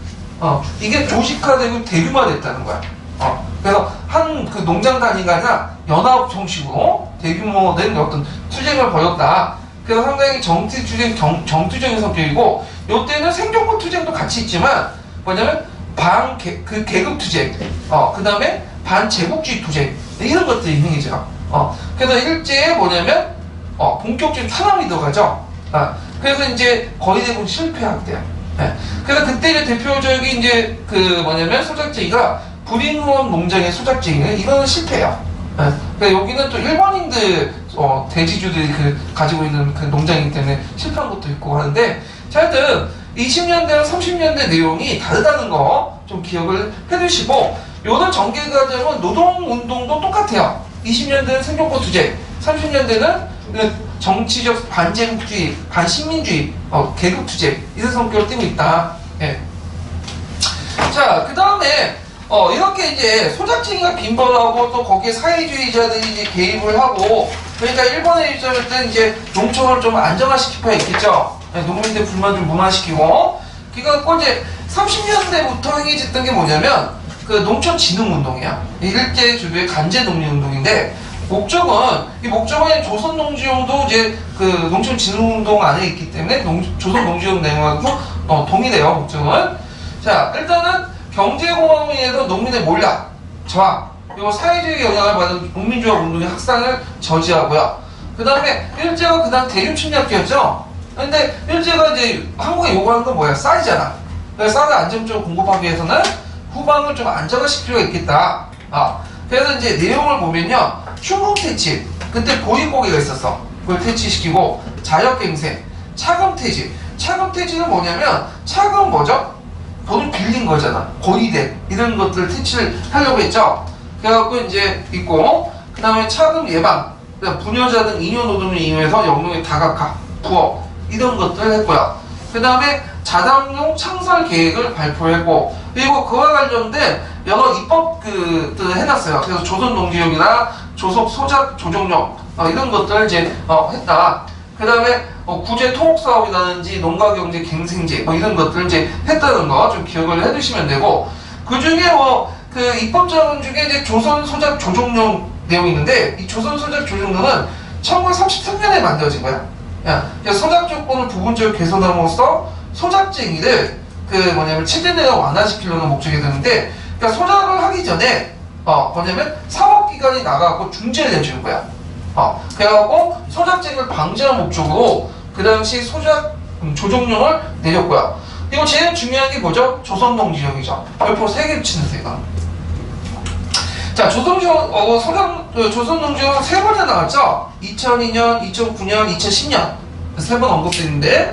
어, 이게 조직화되고 대규모화됐다는 거야. 어, 그래서 한 그 농장 단위가 아니라 연합 형식으로 대규모된 어떤 투쟁을 벌였다. 그래서 상당히 정투 투쟁, 정, 정투적인 성격이고, 요때는 생존권 투쟁도 같이 있지만, 뭐냐면, 반, 개, 그 계급 투쟁, 어, 그 다음에 반제국주의 투쟁, 이런 것들이 행해져. 어, 그래서 일제에 뭐냐면, 어, 본격적인 탄압이 들어가죠. 아, 그래서 이제 거의 대부분 실패하게 돼요. 네. 그래서 그때 이제 대표적인 이제 그 뭐냐면 소작쟁이가 불임후원 농장의 소작쟁이, 이거는 실패해요. 네. 그러니까 여기는 또 일본인들, 어, 대지주들이 그 가지고 있는 그 농장이기 때문에 실패한 것도 있고 하는데, 자, 하여튼 이십 년대와 삼십 년대 내용이 다르다는 거 좀 기억을 해두시고, 요런 전개 과정은 노동운동도 똑같아요. 이십 년대는 생존권 투쟁, 삼십 년대는 정치적 반제국주의, 반식민주의, 어, 계급 투쟁, 이런 성격을 띠고 있다. 예. 자, 그 다음에 어, 이렇게 이제 소작쟁이가 빈번하고 또 거기에 사회주의자들이 이제 개입을 하고, 그러니까 일본의 입장일 때는 이제 농촌을 좀 안정화시킬 필요가 있겠죠. 네, 농민들 불만 좀 무마시키고. 그러니까 이제 삼십 년대부터 행해졌던 게 뭐냐면 그 농촌진흥운동이야. 일제 주도의 간제 농민운동인데, 목적은 이 목적은 조선농지용도 이제 그 농촌진흥운동 안에 있기 때문에 농, 조선농지용 내용하고 어, 동일해요. 목적은. 자, 일단은 경제공업에 의해서 농민의 몰락, 저항, 그리고 사회주의 영향을 받은 농민조합 운동의 확산을 저지하고요. 그 다음에 일제가 그 다음 대륙 침략기였죠. 근데 일제가 이제 한국에 요구하는 건 뭐야? 쌀이잖아. 그래서 쌀을 안정적으로 공급하기 위해서는 후방을 좀 안정화시킬 필요가 있겠다. 아, 그래서 이제 내용을 보면요. 충국 퇴치, 그때 보릿고개가 있었어. 그걸 퇴치시키고, 자역갱생, 차금퇴지. 차금퇴지는 뭐냐면, 차금 뭐죠? 돈을 빌린 거잖아. 고리대, 이런 것들 퇴치를 하려고 했죠. 그래갖고 이제 있고, 그 다음에 차금 예방, 부녀자 등 잉여노동을 이용해서 영농의 다각화, 부업, 이런 것들을 했고요. 그 다음에 자담용 창설 계획을 발표했고, 그리고 그와 관련된 여러 입법 그 해놨어요. 그래서 조선농지용이나 조속 소작 조정용, 어, 이런 것들을 이제 어, 했다. 그 다음에 어, 구제 토목 사업이라든지 농가경제 갱생제, 뭐 이런 것들을 이제 했다는 거 좀 기억을 해두시면 되고, 그 중에 뭐 그 입법 자문 중에 이제 조선 소작 조정용 내용이 있는데, 이 조선 소작 조정용은 천구백삼십삼 년에 만들어진 거야. 그래서 소작 조건을 부분적으로 개선함으로써 소작쟁이를 그 뭐냐면 체제 내가 완화시키려는 목적이 되는데, 그러니까 소작을 하기 전에 어 뭐냐면 사법기관이 나가고 중재를 해주는 거야. 어 그래갖고 소작쟁이를 방지하는 목적으로 그 당시 소작 음, 조정령을 내렸고요. 그리고 제일 중요한 게 뭐죠? 조선농지령이죠. 별표 세 개를 치는 새가. 자, 조선조, 어, 소장, 어, 조선농지령 세 번에 나왔죠? 이천이 년, 이천구 년, 이천십 년. 세 번 언급되는데,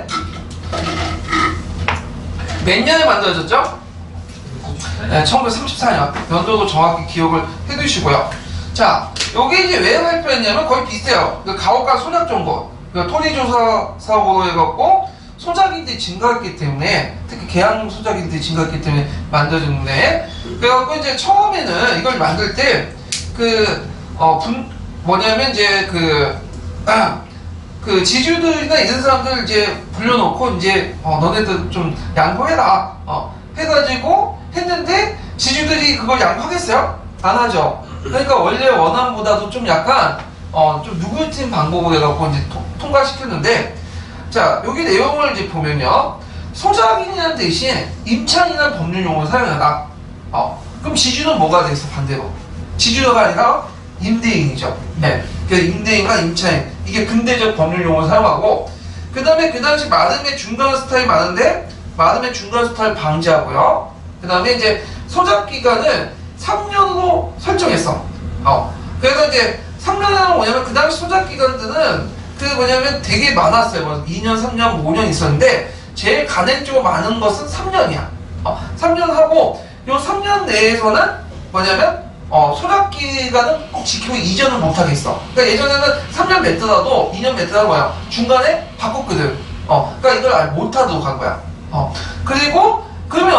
몇 년에 만들어졌죠? 네, 천구백삼십사 년. 연도도 정확히 기억을 해두시고요. 자, 요게 이제 왜 발표했냐면 거의 비슷해요. 그 가옥간 소작정보, 그 토지조사 사업으로 해갖고 소작인들이 증가했기 때문에, 특히 계양 소작인들이 증가했기 때문에 만들어졌는데, 그래갖고 이제 처음에는 이걸 만들 때, 그, 어, 분, 뭐냐면 이제 그, 아, 그 지주들이나 이런 사람들 이제 불러놓고 이제, 어, 너네들 좀 양보해라. 어, 해가지고 했는데, 지주들이 그걸 양보하겠어요? 안 하죠. 그러니까 원래 원안보다도 좀 약간, 어, 좀 누구팀 방법으로 해갖고 이제 통, 통과시켰는데, 자, 여기 내용을 이제 보면요. 소작인이라는 대신 임차인이라는 법률 용어를 사용하다. 어, 그럼 지주는 뭐가 되겠어, 반대로? 지주가 아니라 임대인이죠. 네. 그래서 임대인과 임차인. 이게 근대적 법률 용어를 사용하고, 그 다음에 그 당시 마름의 중간 스타일이 많은데, 마름의 중간 스타일 방지하고요. 그 다음에 이제 소작기간을 삼 년으로 설정했어. 어. 그래서 이제 삼 년이라는 뭐냐면 그 당시 소작기간들은 그 뭐냐면 되게 많았어요. 뭐 이 년, 삼 년, 오 년 있었는데 제일 간행적으로 많은 것은 삼 년이야. 어, 삼 년 하고 요 삼 년 내에서는 뭐냐면 어, 소작기간은 꼭 지키고 이전을 못하겠어. 그러니까 예전에는 삼 년 맺더라도 이 년 맺더라도 뭐야 중간에 바꿨거든. 어, 그러니까 이걸 아예 못하도록 한 거야. 어, 그리고 그러면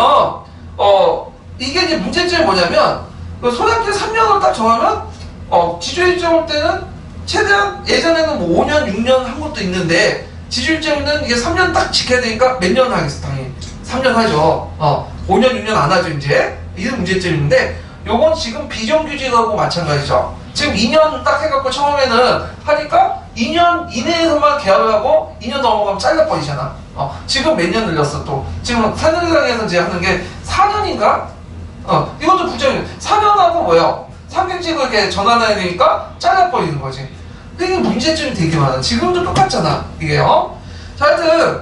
어 이게 이제 문제점이 뭐냐면 그 소작기간 삼 년으로 딱 정하면 어, 지주일정 올 때는 최대한 예전에는 뭐 오 년, 육 년 한 것도 있는데 지주일정은 이게 삼 년 딱 지켜야 되니까 몇 년 하겠어, 당연히. 삼 년 하죠. 어, 오 년, 육 년 안 하죠, 이제. 이런 문제점인데 요건 지금 비정규직하고 마찬가지죠. 지금 이 년 딱 해갖고 처음에는 하니까 이 년 이내에서만 계약을 하고 이 년 넘어가면 잘려버리잖아. 어, 지금 몇 년 늘렸어, 또. 지금 새누리당에서 이제 하는 게 사 년인가? 어, 이것도 부정이에요. 사 년하고 뭐예요? 상경직을 이렇게 전환해야 되니까 잘라버리는 거지. 이게 문제점이 되게 많아. 지금도 똑같잖아, 이게요. 자, 하여튼,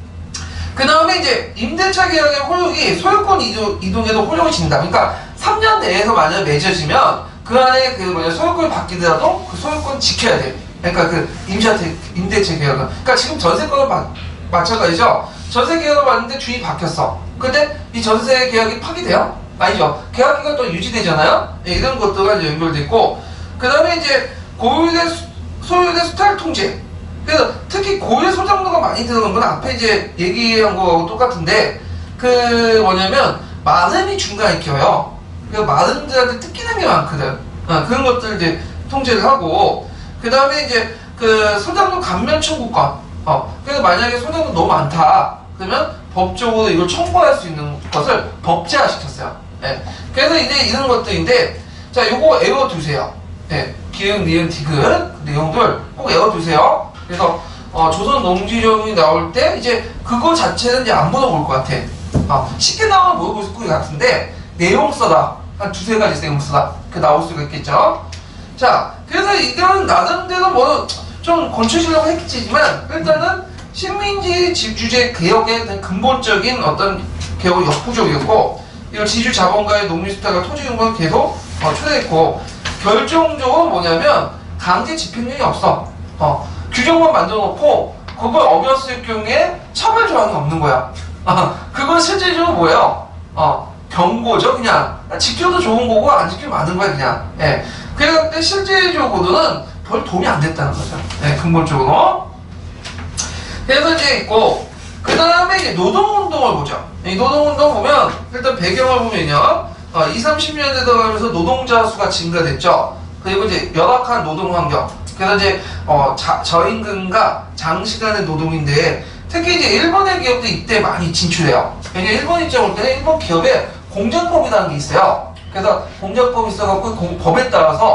그 다음에 이제 임대차 계약의 효력이 소유권 이동, 이동에도 효력이 진다. 그러니까 삼 년 내에서 만약 맺어지면 그 안에 그 뭐냐 소유권이 바뀌더라도 그 소유권 지켜야 돼. 그러니까 그 임차, 임대차 계약은. 그러니까 지금 전세권은 마, 마찬가지죠. 전세 계약을 받는데 주인이 바뀌었어. 근데 이 전세 계약이 파기돼요? 아니죠. 계약기가 또 유지되잖아요? 네, 이런 것들과 이제 연결돼 있고, 그 다음에 이제 고유대, 소유대 수탈 통제. 그래서 특히 고유대 소장료가 많이 들어간 건 앞에 이제 얘기한 거하고 똑같은데, 그 뭐냐면, 마름이 중간에 껴요. 그 마름들한테 뜯기는 게 많거든. 어, 그런 것들 이제 통제를 하고, 그 다음에 이제 그 소장료 감면 청구권. 어, 그래서 만약에 소장료 너무 많다. 그러면 법적으로 이걸 청구할 수 있는 것을 법제화 시켰어요. 예. 그래서 이제 이런 것들인데, 자, 요거 외워두세요. 예. 기흥, 니은, 디귿 내용들 꼭 외워두세요. 그래서, 어, 조선 농지령이 나올 때, 이제 그거 자체는 이제 안 물어볼 것 같아. 어, 쉽게 나오면 물어볼 것 같은데, 내용서다. 한 두세 가지 내용서다. 그 나올 수가 있겠죠. 자, 그래서 이건 나름대로 뭐, 좀 건축시려고 했겠지만, 일단은 식민지 집주제 개혁의 근본적인 어떤 개혁은 역부족이었고, 이걸 지주 자본가의 농민수탈과 토지용권을 계속 어, 초래했고, 결정적으로 뭐냐면 강제 집행력이 없어. 어, 규정만 만들어놓고 그걸 어겼을 경우에 처벌 조항이 없는 거야. 어, 그건 실제적으로 뭐예요? 어, 경고죠, 그냥. 지켜도 좋은 거고 안 지키면 많은 거야, 그냥. 예. 그런데 실제적으로는 별 도움이 안 됐다는 거죠. 예, 근본적으로. 그래서 이제 있고, 그 다음에 이제 노동운동을 보죠. 이 노동운동 보면, 일단 배경을 보면요. 어, 이십, 삼십 년대 들어가면서 노동자 수가 증가됐죠. 그리고 이제 열악한 노동 환경. 그래서 이제, 어, 자, 저임금과 장시간의 노동인데, 특히 이제 일본의 기업도 이때 많이 진출해요. 왜냐면 일본 입장 올 때는 일본 기업에 공정법이라는 게 있어요. 그래서 공정법이 있어갖고 공, 법에 따라서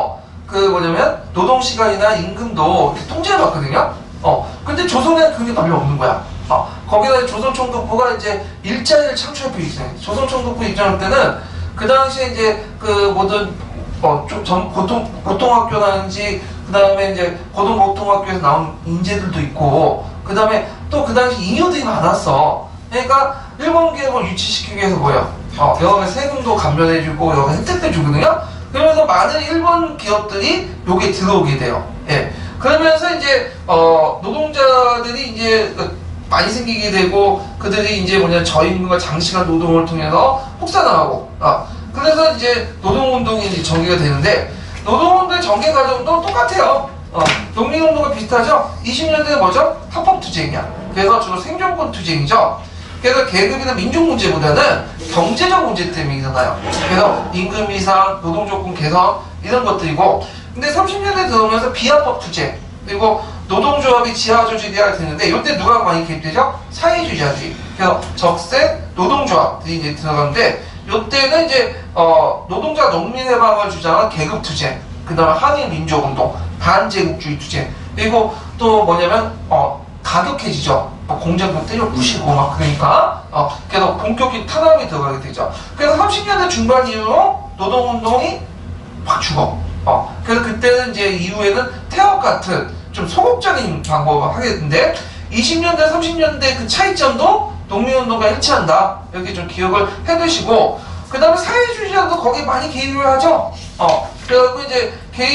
그 뭐냐면 노동 시간이나 임금도 통제를 받거든요. 어, 근데 조선에는 그게 별로 없는 거야. 어, 거기다 조선총독부가 이제 일자리를 창출해 보이잖아요. 조선총독부 입장할 때는 그 당시에 이제 그 모든 어, 좀 전, 보통 보통학교라든지 그 다음에 이제 고등보통학교에서 나온 인재들도 있고 그 다음에 또 그 당시 잉여들이 많았어. 그러니까 일본 기업을 유치시키기 위해서 뭐예요? 어, 여기 세금도 감면해주고 여기 혜택도 주거든요. 그러면서 많은 일본 기업들이 여기에 들어오게 돼요. 예. 그러면서 이제 어, 노동자들이 이제 많이 생기게 되고 그들이 이제 뭐냐 저임금과 장시간 노동을 통해서 혹사당하고 어, 그래서 이제 노동운동이 이제 전개가 되는데 노동운동의 전개 과정도 똑같아요. 어, 농민운동과 비슷하죠? 이십 년대는 뭐죠? 합법투쟁이야. 그래서 주로 생존권 투쟁이죠. 그래서 계급이나 민족 문제보다는 경제적 문제 때문에 일어나요. 그래서 임금 인상, 노동조건 개선 이런 것들이고 근데 삼십 년대 들어오면서 비합법 투쟁 그리고 노동조합이 지하조직이라 되는데 이때 누가 많이 개입되죠? 사회주의자들이. 그래서 적색 노동조합들이 이제 들어가는데 이때는 이제 어, 노동자 농민해방을 주장한 계급투쟁 그 다음에 한일민족운동 반제국주의 투쟁 그리고 또 뭐냐면 어, 가격해지죠. 공장도 때려 부시고 막 그러니까 어, 그래서 본격적인 탄압이 들어가게 되죠. 그래서 삼십 년대 중반 이후로 노동운동이 확 죽어. 어, 그래서 그때는 이제 이후에는 태업 같은 좀 소극적인 방법을 하게 되는데 이십 년대 삼십 년대 그 차이점도 농민운동과 일치한다. 이렇게 좀 기억을 해두시고 그 다음에 사회주의자도 거기에 많이 개입을 하죠. 어, 그래갖고 이제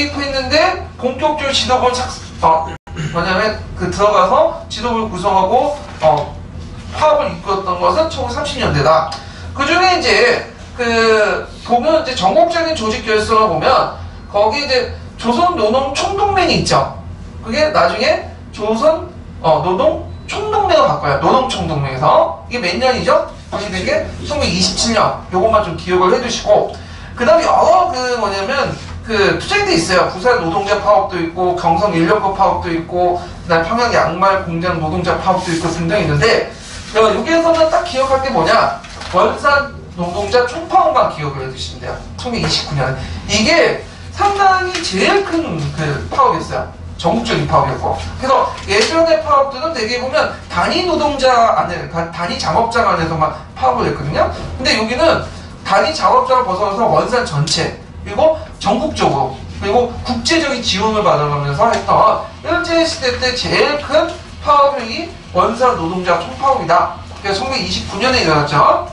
개입했는데 본격적으로 지도부를 착, 어, 뭐냐면 그 들어가서 지도부를 구성하고 어, 파업을 이끌었던 것은 천구백삼십 년대다. 그 중에 이제 그 보면 이제 전국적인 조직 결성을 보면 거기 이제 조선 노동 총동맹이 있죠. 그게 나중에 조선 어, 노동 총동맹을 바꿔요. 노동 총동맹에서 이게 몇 년이죠? 확실히 게 천구백이십칠 년. 요것만 좀 기억을 해두시고 그 다음에 여러 그 뭐냐면 그 투쟁도 있어요. 부산 노동자 파업도 있고 경성 인력거 파업도 있고 그다음 평양 양말 공장 노동자 파업도 있고 등등 있는데 여기에서는 딱 기억할 게 뭐냐 원산 노동자 총파업만 기억을 해두시면 돼요. 천구백이십구 년 이게 상당히 제일 큰 그 파업이었어요. 전국적인 파업이었고 그래서 예전의 파업들은 대개 보면 단위 노동자 안에 단위 작업장 안에서만 파업을 했거든요. 근데 여기는 단위 작업장을 벗어나서 원산 전체 그리고 전국적으로 그리고 국제적인 지원을 받아가면서 했던 일제시대 때 제일 큰 파업이 원산 노동자 총파업이다. 그래서 천구백이십구 년에 일어났죠.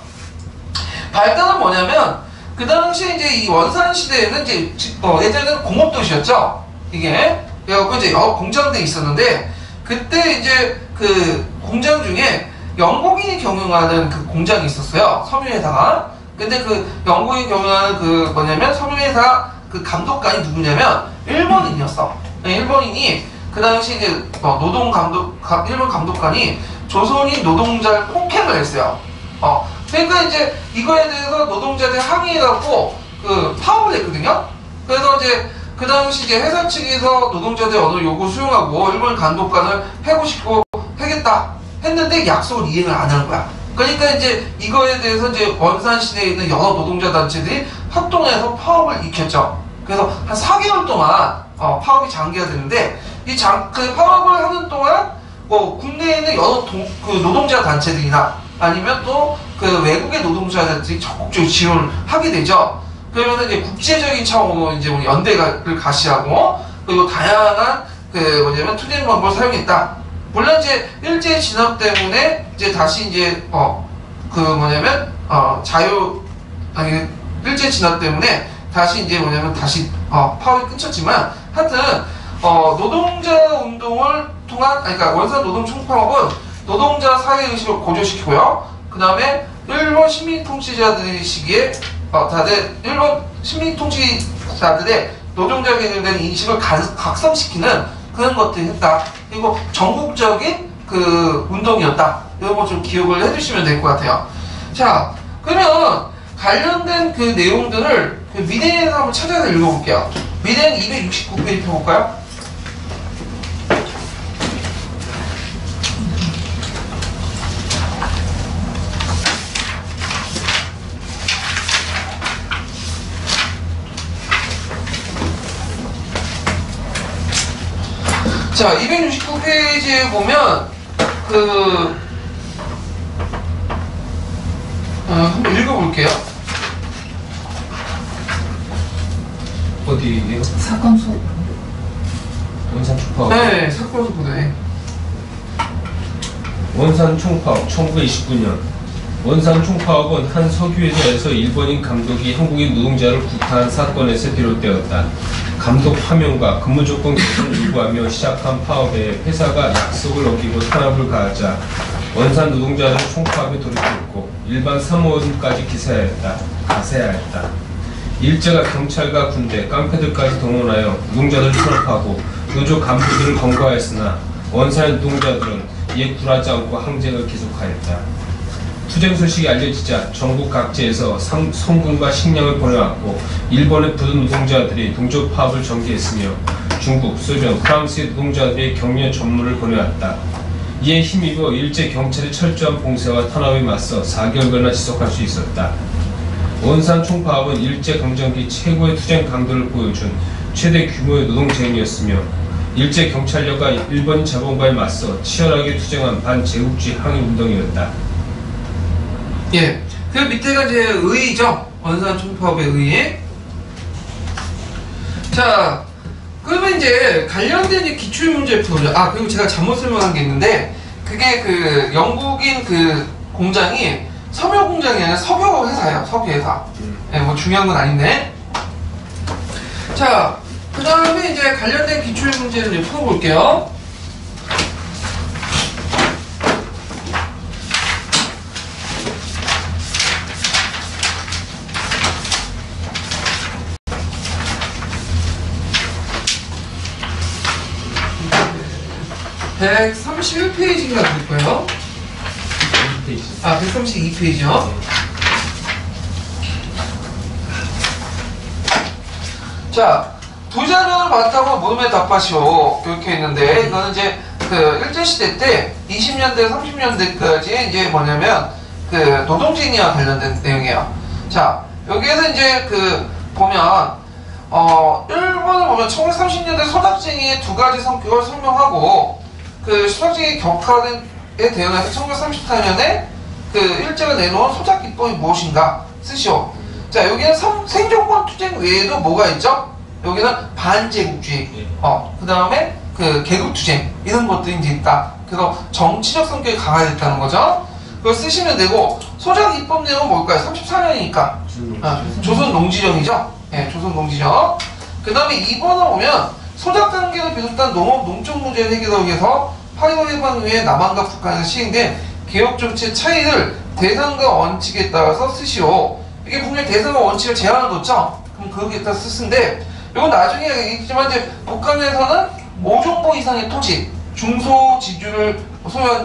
발단은 뭐냐면 그 당시에 이제 이 원산 시대에는 이제 어, 예전에는 공업도시였죠. 이게 그래갖고 이제 여러 공장들이 있었는데 그때 이제 그 공장 중에 영국인이 경영하는 그 공장이 있었어요. 섬유회사가. 근데 그 영국인이 경영하는 그 뭐냐면 섬유회사 그 감독관이 누구냐면 일본인이었어. 일본인이 그 당시 이제 어, 노동 감독 일본 감독관이 조선인 노동자를 폭행을 했어요. 어. 그러니까 이제 이거에 대해서 노동자들이 항의해갖고 그 파업을 했거든요. 그래서 이제 그 당시 이제 회사 측에서 노동자들의 언어 요구 수용하고 일본 감독관을 해고시키고 하겠다 했는데 약속을 이행을 안 하는 거야. 그러니까 이제 이거에 대해서 이제 원산 시내에 있는 여러 노동자 단체들이 합동해서 파업을 익혔죠. 그래서 한 사 개월 동안 어, 파업이 장기가 되는데 이 장 그 파업을 하는 동안 뭐 국내에 있는 여러 동, 그 노동자 단체들이나 아니면 또 그 외국의 노동자들이 적극적으로 지원을 하게 되죠. 그러면서 이제 국제적인 차원으로 이제 우리 연대를 가시하고 그리고 다양한 그 뭐냐면 투쟁 방법을 사용했다. 물론 이제 일제 진압 때문에 이제 다시 이제 어 그 뭐냐면 어 자유 아니 일제 진압 때문에 다시 이제 뭐냐면 다시 어 파업이 끊겼지만 하여튼 어 노동자 운동을 통한 아니 그러니까 원산 노동 총파업은 노동자 사회 의식을 고조시키고요. 그 다음에 일본 식민 통치자들의 시기에 어, 다들 일본 식민 통치자들의 노동자 개념에 대한 인식을 각, 각성시키는 그런 것들을 했다. 그리고 전국적인 그 운동이었다. 이런 거 좀 기억을 해주시면 될 것 같아요. 자, 그러면 관련된 그 내용들을 그 미대에서 한번 찾아서 읽어볼게요. 미대는 이백육십구 페이지 펴볼까요? 자, 이백육십구 페이지에 보면 그 어, 한번 읽어볼게요. 어디예요? 사건 속 원산 총파업. 네, 사건 소보네. 원산 총파업 천구백이십구 년. 원산 총파업은 한 석유회사에서 일본인 감독이 한국인 노동자를 구타한 사건에서 비롯되었다. 감독 파면과 근무 조건 개선을 요구하며 시작한 파업에 회사가 약속을 어기고 탄압을 가하자 원산 노동자들은 총파업에 돌입했고 일반 사무원까지 기사하였다. 가세하였다. 일제가 경찰과 군대, 깡패들까지 동원하여 노동자들을 탄압하고 노조 간부들을 검거하였으나 원산의 노동자들은 이에 굴하지 않고 항쟁을 계속하였다. 투쟁 소식이 알려지자 전국 각지에서 상, 성군과 식량을 보내왔고 일본의 부든 노동자들이 동조 파업을 전개했으며 중국, 소련, 프랑스의 노동자들이 격려 전문을 보내왔다. 이에 힘입어 일제 경찰의 철저한 봉쇄와 탄압에 맞서 사 개월간이나 지속할 수 있었다. 원산 총파업은 일제 강점기 최고의 투쟁 강도를 보여준 최대 규모의 노동쟁이었으며 일제 경찰력과 일본 자본가에 맞서 치열하게 투쟁한 반제국주의 항일운동이었다. 예, 그 밑에가 이제 의의죠. 원산 총파업의 의의. 자, 그러면 이제 관련된 이제 기출문제 풀어죠. 아, 그리고 제가 잘못 설명한 게 있는데, 그게 그 영국인 그 공장이 석유 공장이 아니라 석유 회사예요. 석유 회사. 예, 뭐 중요한 건 아닌데. 자, 그 다음에 이제 관련된 기출문제를 이제 풀어볼게요. 백삼십일 페이지인가 될 거예요. 아, 백삼십이 페이지요. 자, 두 자료를 바탕으로 물음에 답하시오. 이렇게 있는데, 이거는 이제 그 일제시대 때 이십 년대, 삼십 년대까지 이제 뭐냐면 그 노동쟁이와 관련된 내용이에요. 자, 여기에서 이제 그 보면 어, 일본을 보면 천구백삼십 년대 소작쟁이의 두 가지 성격을 설명하고 그 소작쟁이 격화에 대응해서 천구백삼십사 년에 그 일제가 내놓은 소작기법이 무엇인가 쓰시오. 자, 여기는 성, 생존권 투쟁 외에도 뭐가 있죠? 여기는 반제국주의, 어, 그 다음에 그 계급투쟁, 이런 것들이 이제 있다. 그래서 정치적 성격이 강화됐다는 거죠. 그걸 쓰시면 되고, 소작 입법 내용은 뭘까요? 삼십사 년이니까. 아, 조선농지령이죠? 예, 조선농지령. 그 다음에 이 번을 보면, 소작 단계를 비롯한 농업, 농촌 문제 해결을 위해서 팔이오 해방 후에 남한과 북한에서 시행된 개혁 정치의 차이를 대상과 원칙에 따라서 쓰시오. 이게 분명히 대상과 원칙을 제한을 뒀죠? 그럼 거기에 따라 쓰는데, 이건 나중에 얘기했지만, 이제 북한에서는 오 정보 이상의 토지, 중소지주를 소유한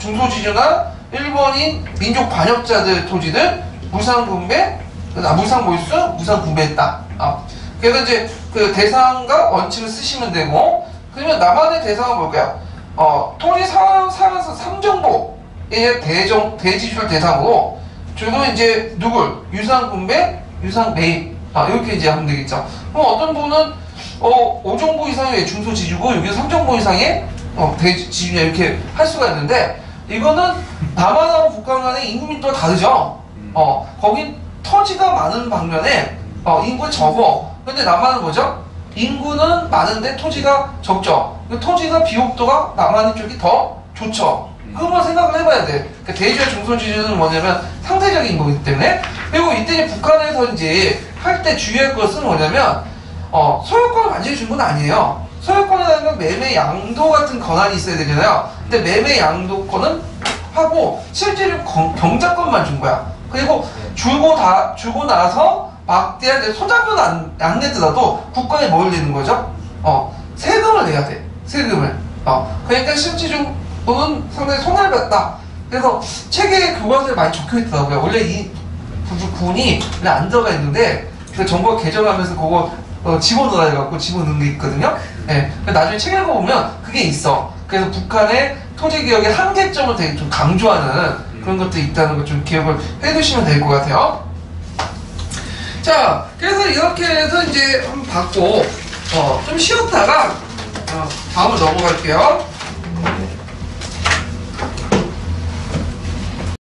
중소지주나 일본인 민족 반역자들 토지를 무상분배, 아, 무상몰수, 무상분배했다. 아, 그래서 이제 그 대상과 원칙을 쓰시면 되고, 그러면 남한의 대상은 뭘까요? 어, 토지 상한선 삼 정보의 대정, 대지주를 대상으로 주로 이제 누굴? 유상분배, 유상매입. 아, 이렇게 이제 하면 되겠죠. 그럼 어떤 분은 어, 오 정보 이상의 중소지주고, 여기 삼 정보 이상의 어, 대지주냐 이렇게 할 수가 있는데, 이거는 남한하고 북한 간의 인구 밀도가 다르죠. 어, 거긴 터지가 많은 방면에 어, 인구가 적어. 근데 남한은 뭐죠? 인구는 많은데 토지가 적죠. 토지가 비옥도가 남한 쪽이 더 좋죠. 그것만 생각을 해봐야 돼. 그러니까 대지와 중소지주는 뭐냐면 상대적인 거기 때문에. 그리고 이때 북한에서 이제 할 때 주의할 것은 뭐냐면 어, 소유권을 완전히 준 건 아니에요. 소유권이라는 건 매매 양도 같은 권한이 있어야 되잖아요. 근데 매매 양도권은 하고 실제로 경작권만 준 거야. 그리고 주고 다 주고 나서 막대할 소작은 안, 안 내더라도 국가에 뭘 내는 거죠? 어, 세금을 내야 돼. 세금을. 어, 그러니까 실질적으로는 상당히 손해를 봤다. 그래서 책에 교과서에 많이 적혀 있더라고요. 원래 이 부분이 원래 안 들어가 있는데 그 정부가 개정하면서 그거 어, 집어넣어야 해갖고 집어넣은 게 있거든요. 예. 네. 나중에 책 읽어보면 그게 있어. 그래서 북한의 토지개혁의 한계점을 되게 좀 강조하는 그런 것들이 있다는 걸 좀 기억을 해두시면 될 것 같아요. 자, 그래서 이렇게 해서 이제 한번 봤고, 어, 좀 쉬었다가, 어, 다음으로 넘어갈게요.